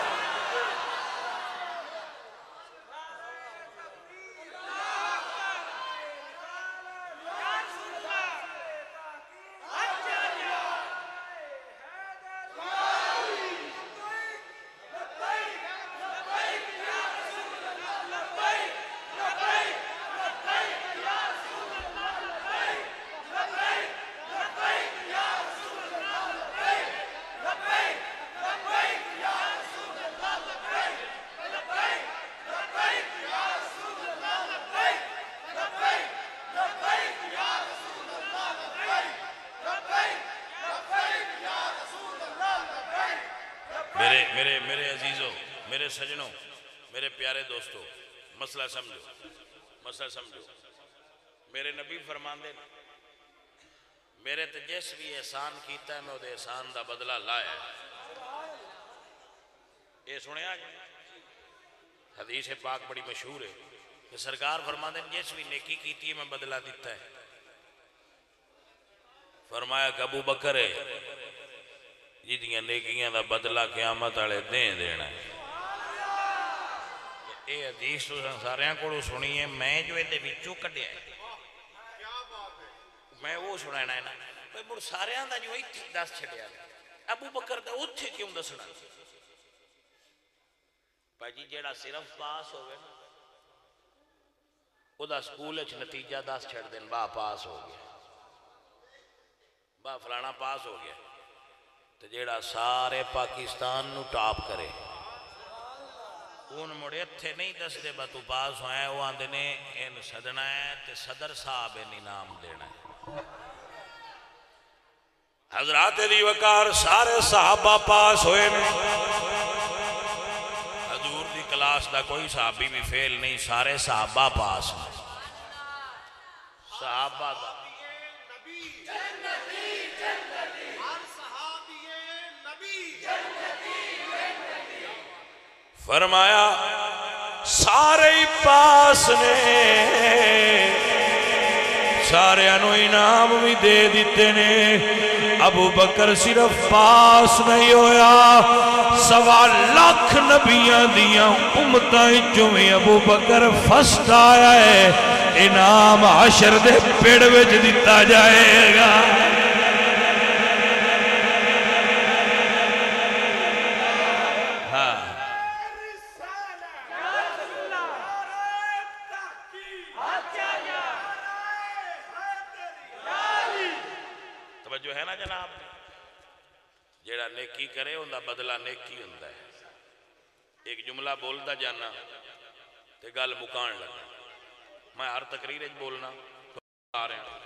میرے میرے میرے عزیزوں، میرے سجنوں، میرے پیارے دوستوں، مسئلہ سمجھو، مسئلہ سمجھو۔ میرے نبی فرماندے میرے تے جس بھی احسان کیتا ہے میں وہ احسان دا بدلہ لایا ہے۔ یہ سنے آج حدیث پاک بڑی مشہور ہے کہ سرکار فرماندے جس بھی نیکی کیتی ہے میں بدلہ دیتا ہے۔ فرمایا کہ ابو بکر ہے جدیاں نیکیاں دا بدلہ قیامت والے دیں دینا ہے۔ اے حدیث تو ساریاں کو سنی ہے، میں جو اے دے وچوں کڈیا ہے میں وہ سنانا ہے نا، بھئی مڑ ساریاں دا جو ایتھی دس چھڑیا ہے ابو بکر دا اتھے کیوں دسنا؟ بھائی جی جیڑا صرف پاس ہوئے نا وہ دا سکول اچھ نتیجہ دس چھڑ دیں با پاس ہو گیا، با فلانا پاس ہو گیا، تو جیڑا سارے پاکستان نو ٹاپ کرے ان مڑے اتھے نہیں دس دے با تو پاس ہوئے وہ آندے نے ان صدنا ہے تے صدر صاحب ان انعام دینا ہے۔ حضرات دی وقار سارے صحابہ پاس ہوئے نے، حضور دی کلاس دا کوئی صحابی بھی فیل نہیں، سارے صحابہ پاس ہیں، صحابہ دا فرمایا سارے ہی پاس نے، سارے انو انعام بھی دے دیتے نے، ابو بکر صرف پاس نہیں ہویا، سوا لاکھ نبیاں دیاں امتاں جو میں ابو بکر فسٹ آیا ہے، انعام عشر دے پیڑ وچ دیتا جائے گا۔ جو ہے نا جناب جیڑا نیکی کرے ان دا بدلہ نیکی ہوندہ ہے۔ ایک جملہ بولتا جانا تے گل مکان لگا، میں ہر تقریر اچ بولنا تو آ رہے ہیں۔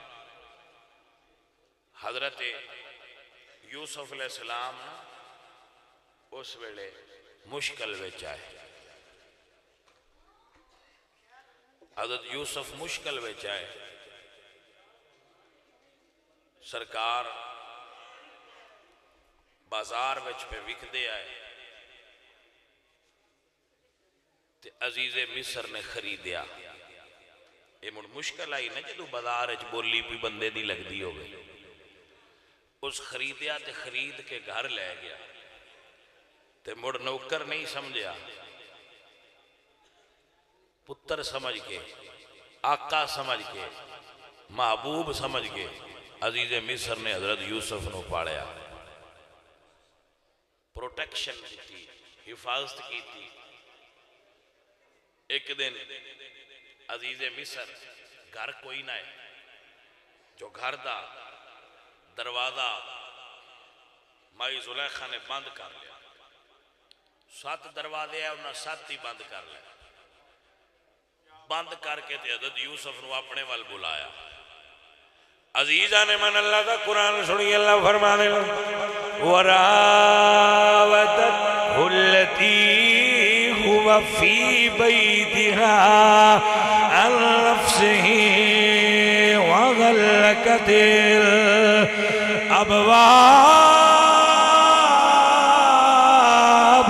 حضرت یوسف علیہ السلام اس ویلے مشکل وچ آئے، حضرت یوسف مشکل وچ آئے، سرکار بازار وچ پہ وک دے آئے تے عزیز مصر نے خریدیا۔ یہ مڑ مشکل آئی نا جدو بازار وچ بولی بھی بندے دی لگ دی ہوگی، اس خریدیا تے خرید کے گھر لے گیا تے مڑ نوکر نہیں سمجھیا، پتر سمجھ کے، آقا سمجھ کے، محبوب سمجھ کے عزیز مصر نے حضرت یوسف نو پاڑیا، پروٹیکشن کی، حفاظت کی تھی۔ ایک دن عزیز مصر گھر کوئی نہ ہے، جو گھر دا دروازہ مائی زلیخا نے بند کر لیا، سات دروازے ہیں انہاں سات ہی بند کر لیا، بند کر کے تے حضرت یوسف نو اپنے وال بلایا۔ عزیزہ نے من اللہ دا قرآن سنی، اللہ فرمانے
وراودته التي هو في بيتها عن نفسه وغلقت الأبواب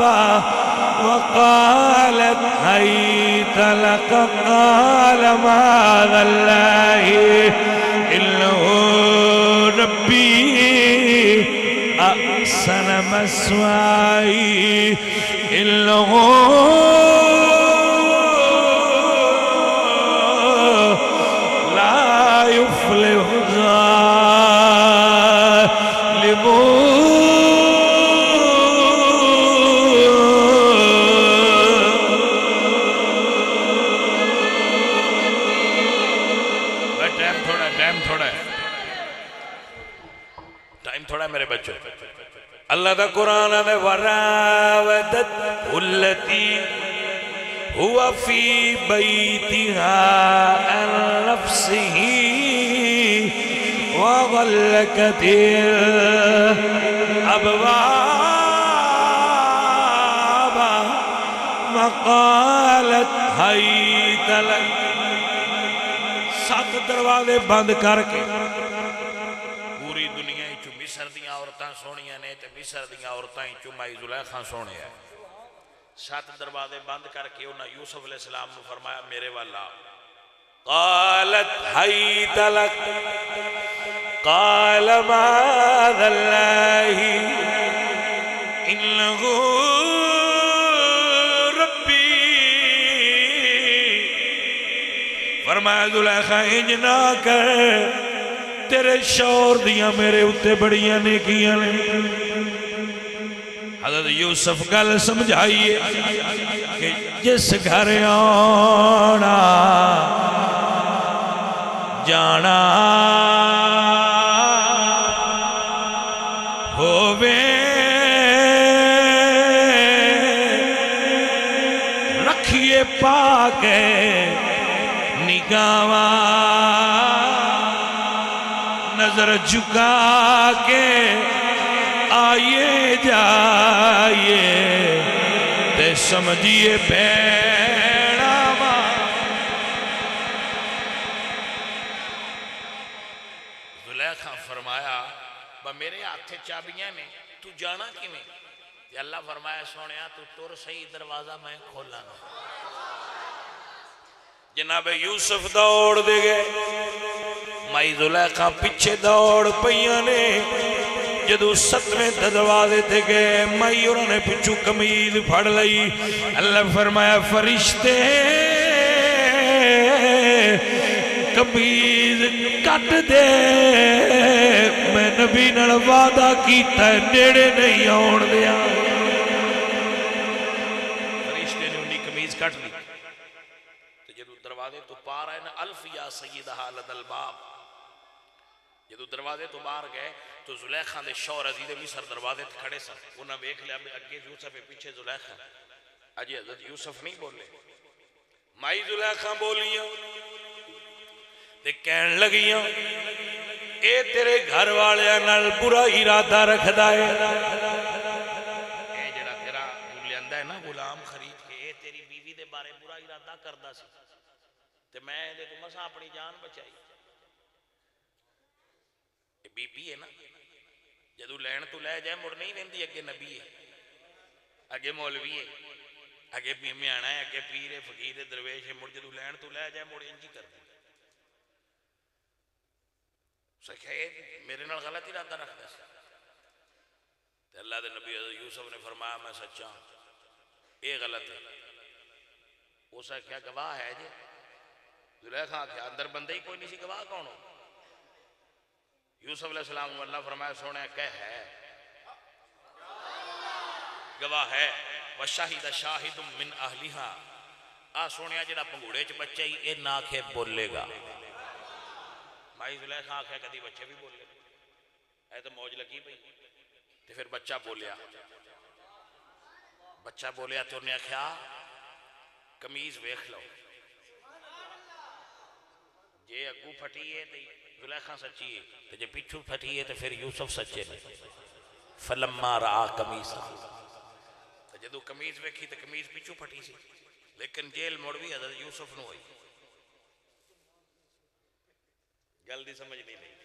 وقالت هيت لك قال معاذ الله إنه ربي أحسن مثواي إنه لا يفلح الظالمون. ٹائم تھوڑا ٹائم تھوڑا ٹائم تھوڑا میرے بچوں. اللہ دا قرآن ہے وراودته التي هو في بيتها عن نفسه وغلقت الأبواب وقالت هيت لك. سات دروازے بند کر کے پوری دنیا چو مصر دیاں عورتاں سونیاں نے تے مصر دیاں عورتاں چو مائی زلیخا سونے ہیں. سات دروازے بند کر کے انہاں یوسف علیہ السلام نے فرمایا میرے والا. قالت حیت لک قال معاذ اللہ انہو ربی. فرمایا زلیخا انج نہ کر تیرے شور دیاں میرے اتے بڑیاں نیکیاں نے. حضرت یوسف گل سمجھائیے کہ جس گھر آنا جانا ہووے رکھیے پاکے نگاواں نظر جھکا کے آئیے جائیے تے سمجھیے بیڑا ماں. زلیخا فرمایا با میرے ہاتھے چابیاں نے تو جانا کی میں. اللہ فرمایا سونیا تو تور صحیح دروازہ میں کھولا نا. جناب یوسف دوڑ دے گئے مائی زلیخا پیچھے دوڑ پئیاں نے. جدو ستویں دروازے تے گئے مائی انہوں نے پچھو قمیض پھڑ لئی. اللہ فرمایا فرشتے قمیض کٹ دے میں نبی نال وعدہ کیتا ہے نیڑے نہیں آن دیا. فرشتے نے انہی قمیض کٹ لی. جدو دروازے تو پار آئے نا الف یا سیدہا لد الباب. جدو دروازے تو باہر گئے تو زلیخا دے شور عزیز مصر دروازے تھے کھڑے سن. انہاں بیکھ لیا اگے یوسف پیچھے زلیخا. اجی حضرت یوسف نہیں بولے مائی زلیخا بولیاں تے کہن لگیاں اے تیرے گھر والے نال برا ارادہ رکھ دائے. اے جڑا تیرا لیندہ ہے نا غلام خرید کے اے تیری بیوی دے بارے برا ارادہ کردہ سی تے میں دے تو مسا اپنی جان بچائی. بی بی ہے نا جدو لین تو لے جائے مڑ نہیں ویندی اگے نبی ہے اگے مولوی ہے اگے میانا ہے اگے پیر ہے فقیر ہے درویش ہے. مڑ جدو لین تو لے جائے مڑ انجی کر دی. سکھے میرے نال غلط ارادہ رکھتا ہے. اللہ دے نبی حضرت یوسف نے فرمایا میں سچا اے غلط ہے. اسا کیا گواہ ہے جی. زلیخا کیا اندر بندے ہی کوئی نہیں سی گواہ کون ہو. یوسف علیہ السلام اللہ فرمایا سونے کہ ہے گواہ ہے. وَشَاهِدَ شَاهِدٌ مِّنْ أَهْلِهَا. آ سونے جڑا پنگوڑے چ بچے ہی اے نہ کہ بولے گا. مائی زلیخا آنکھیں کدی بچے بھی بولے اے تو موج لگی بھئی. تو پھر بچہ بولیا بچہ بولیا تو انہیں کیا کمیز ویکھ لو جے اگو پھٹی ہے تو زلیخا سچی ہے تو جے پیچھو پھٹی ہے تو پھر یوسف سچے نہیں.
فلما رآ قمیصہ، جدو قمیض ویکھی تو قمیض پیچھو پھٹی سی، لیکن جیل مڑ بھی حضرت یوسف نو ہوئی۔ جلدی سمجھ نہیں نہیں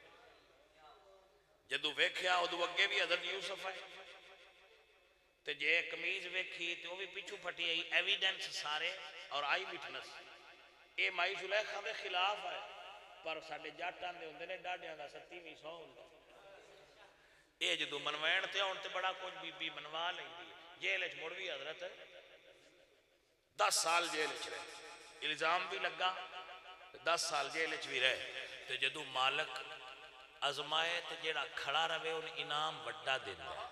جدو ویکھیا ادو اگے بھی حضرت یوسف ہے، تے جے قمیض ویکھی تو بھی پیچھو پھٹی آئی، ایویڈنس سارے اور آئی وٹنس۔ اے مائی زلیخا دے خلاف ہے، پر ساڈے جاٹاں دے ہوندے نے ڈاڈیاں دا ستیویں سو ہوندا۔ اے جدو منوین تے ہون تے بڑا کچھ بی بی منوا لیندی ہے۔ جیل وچ مڑ بھی حضرت دس سال جیل وچ رہے، الزام بھی لگا، دس سال جیل وچ بھی رہے، تے جدو مالک ازمائے تے جیڑا کھڑا رہے ان انعام وڈا دیندا ہے۔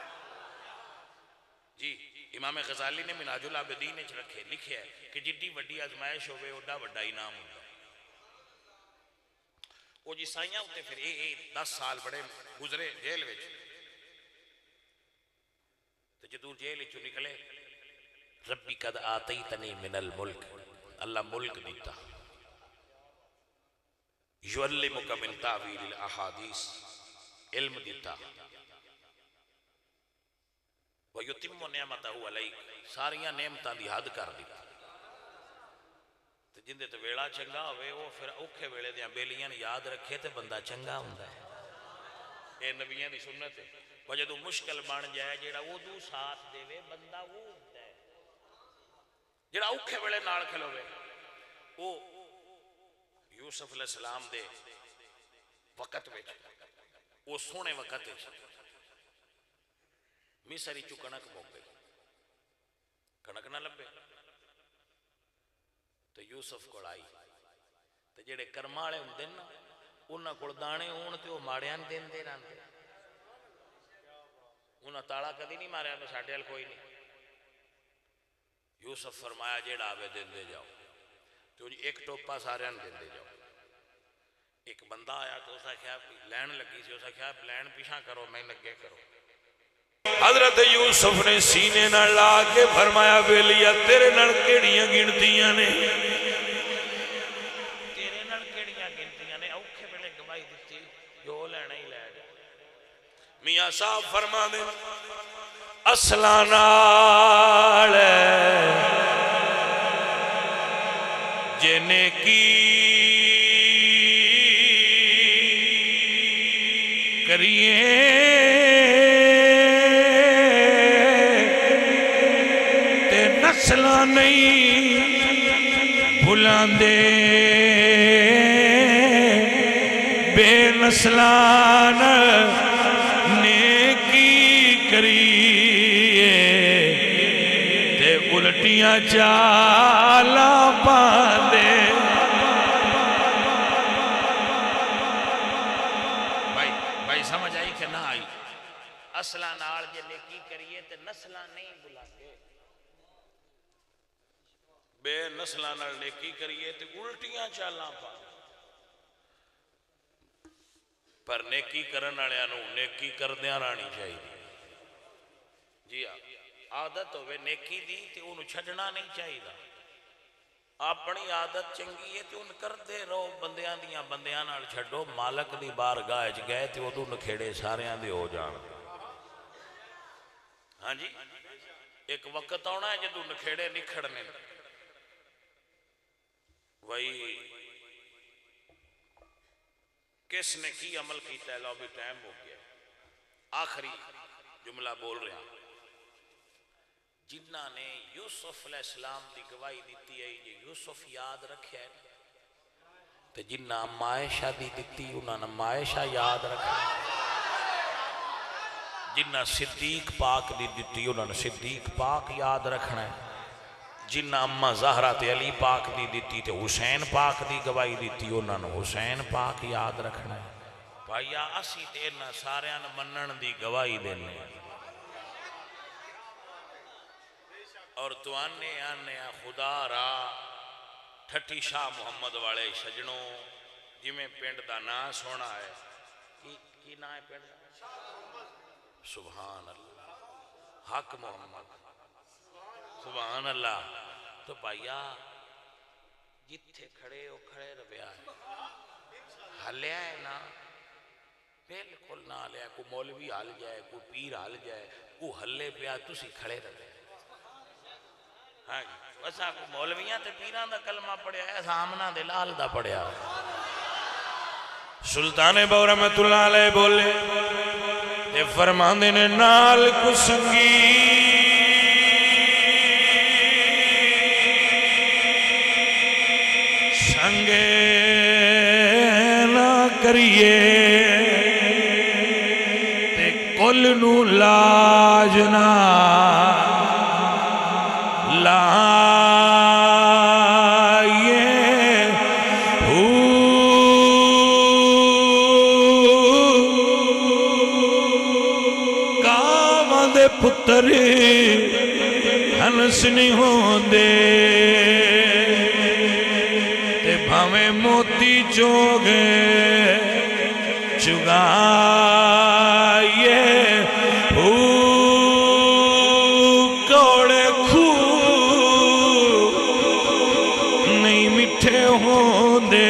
جی امام غزالی نے منہاج العابدین وچ رکھے لکھیا ہے کہ جتنی وڈی آزمائش ہوئے اوڈا وڈا انعام ہوتا ہے۔ وہ جی سائیاں ہوتے پھر اے اے دس سال بڑے گزرے جیل وچ، تو جدور جیل وچوں نکلے، ربی قد آتیتنی من الملک، اللہ ملک دیتا، یعلمک من تعویل الاحادیث، علم دیتا، وَيُتِمُّ نِعْمَتَهُ عَلَيْكَ، ساریاں نعمتاں دی حد کر دیتا۔ جندے تو ویڑا چنگا ہوئے وہ پھر اوکھے ویڑے دیاں بیلیاں یاد رکھے تے بندہ چنگا ہوندہ ہے۔ اے نبیان دی سنت ہے، وجدو مشکل بان جائے جیڑا وہ دو ساتھ دے وے بندہ وہ ہوندہ ہے، جیڑا اوکھے ویڑے نال کھلو وے۔ وہ یوسف علیہ السلام دے وقت ویچ، وہ سونے وقت ویچ مصری چو کنک موک گئی، کنک نہ لبے تو یوسف کو آئی، تو جڑے کرمالے ہوں دن انہاں کو دانے ہون تے وہ ماڑیاں دین دے رہن دے، انہاں تاڑا کدی نہیں ماریا تو ساڑھے حل کوئی نہیں۔ یوسف فرمایا جیڑا آوے دین دے جاؤ، تو ایک ٹوپا سارے دین دے جاؤ۔ ایک بندہ آیا تو اسا کیا لین لگی سی، اسا کیا لین پیشاں کرو میں لگے کرو۔
حضرت یوسف نے سینے نہ لا کے فرمایا بیلیا تیرے نڑ کیڑیاں گنتیاں نے،
تیرے نڑ کیڑیاں گنتیاں نے، اوکھے بلے گواہی دیتی جو لینا ہی لے جا۔
میاں صاحب فرما دے اصلان آل جنے کی کریے نسلہ نہیں بھولان دے، بے نسلان نیکی کریے تے الٹیاں چالا پاندے۔
بھائی بھائی سمجھ آئی کہ نہ آئی؟ اصلہ نال جے نیکی کریے تے نسلہ نہیں بھولان دے، بے نسلہ نال نیکی کریے تے الٹیاں چالاں پا۔ پر نیکی کرن والے انو نیکی کردیاں رانی چاہیے۔ جی عادت ہوئے نیکی دی تے انو چھڑنا نہیں چاہیے، اپنی عادت چنگی ہے تے ان کردے رہو، بندیاں دیاں بندیاں نال چھڑو، مالک دی بارگاہ وچ گئے تے ادو نکھیڑے ساریاں دے ہو جان۔ ہاں جی ایک وقت آنا ہے جدو نکھیڑے نکھڑنے، وہی کس نے کی عمل کیتا ہے، لو بھی ٹائم ہو گیا، آخری جملہ بول رہے ہیں۔ جنہ نے یوسف علیہ السلام دی گواہی دیتی ہے یہ یوسف یاد رکھے ہے، تو جنہ مائشہ دی دیتی انہوں نے مائشہ یاد رکھے، جنہ صدیق پاک دی دیتی انہوں نے صدیق پاک یاد رکھنا ہے، جنہ اممہ زہرہ تے علی پاک دی دیتی تے حسین پاک دی گواہی دیتی انہوں نے حسین پاک یاد رکھنا ہے۔ بھائیا اسی تے انہاں ساریاں منن دی گواہی دینے اور تو آنے آنے خدا را ٹھٹی شاہ محمد والے سجنوں جی میں پینڈ دا نا سونا ہے، کی, کی نا ہے پینڈ دا؟ سبحان اللہ، حق محمد، سبحان اللہ۔ تو بھائیا جتھے کھڑے ہو کھڑے رویا ہے، ہلیا ہے نا، بالکل نہ لیا کوئی مولوی ہل جائے کوئی پیر ہل جائے کوئی ہلے پیا تسی کھڑے رہے ہاں جی وسا کوئی مولویاں تے پیران دا کلمہ پڑھیا ہے سامنا دے لال دا پڑھیا
سلطان بہو رحمت اللہ علیہ بولے تے فرماندے نے نال کو سنگی سنگے نہ کریے تے کل نو لاج نہ لائے کاواں دے پتر ہنس نہیں ہوندے تے بھاویں موتی چوگے چگائے کوڑے کھو نہیں مٹھے ہوندے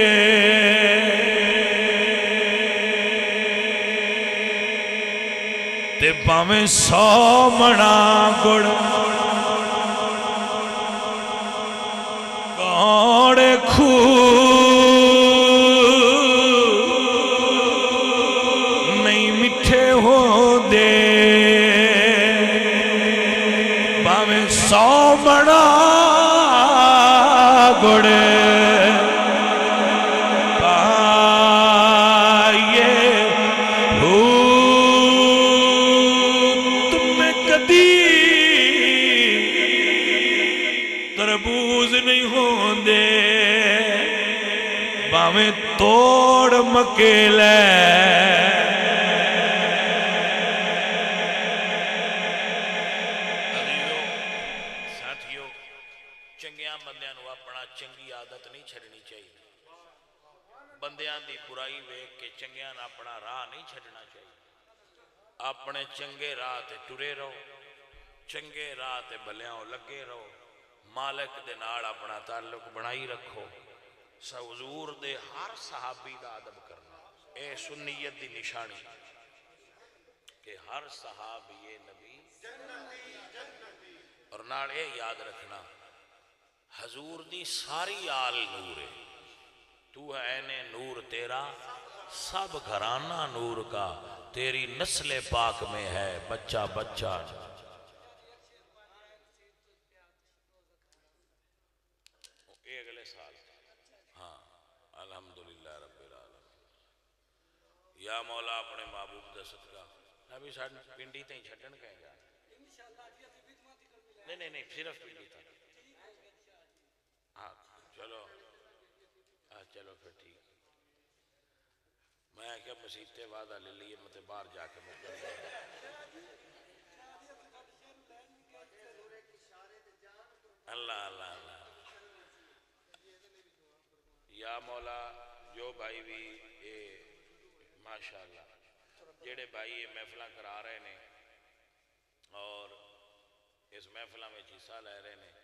تے پاویں سو منا گڑ کوڑے کھو نہیں مٹھے ہوندے پاویں سو منا گڑ پائے ہو تمہیں کدی تربوز نہیں ہوندے باویں توڑ مکیلے
ساتھیو چنگیاں بندیاں نو اپنا چنگی عادت نہیں چھڑنی چاہیے بندیاں دی برائی ویکھ کے چنگیاں نہ اپنا راہ نہیں چھڑنا چاہیے اپنے چنگے راہ تے ٹرے رہو چنگے راہ تے بھلیاں لگے رہو مالک دے نال اپنا تعلق بنائی رکھو حضور دے ہر صحابی دا ادب کرنا اے سنیت دی نشانی کہ ہر صحابی نبی اور نال اے یاد رکھنا حضور دی ساری آل نور ہے تو ہے عین نور تیرا سب گھرانہ نور کا تیری نسل پاک میں ہے بچہ بچہ اے اگلے سال ہاں الحمدللہ رب العالمین یا مولا اپنے محبوب دا صدقہ نبی ساڑھے پنڈی تیں چھٹن کہیں گا نہیں نہیں نہیں صرف پنڈی تھا ہاں چلو ہاں چلو پھر ٹھیک میں کیا مسیحتے وعدہ لے لیے مجھے باہر جا کے مکر دیا اللہ اللہ اللہ یا مولا جو بھائی بھی اے ماشاءاللہ جڑے بھائی یہ محفلہ کرا رہے ہیں اور اس محفلہ میں حصہ لے رہے ہیں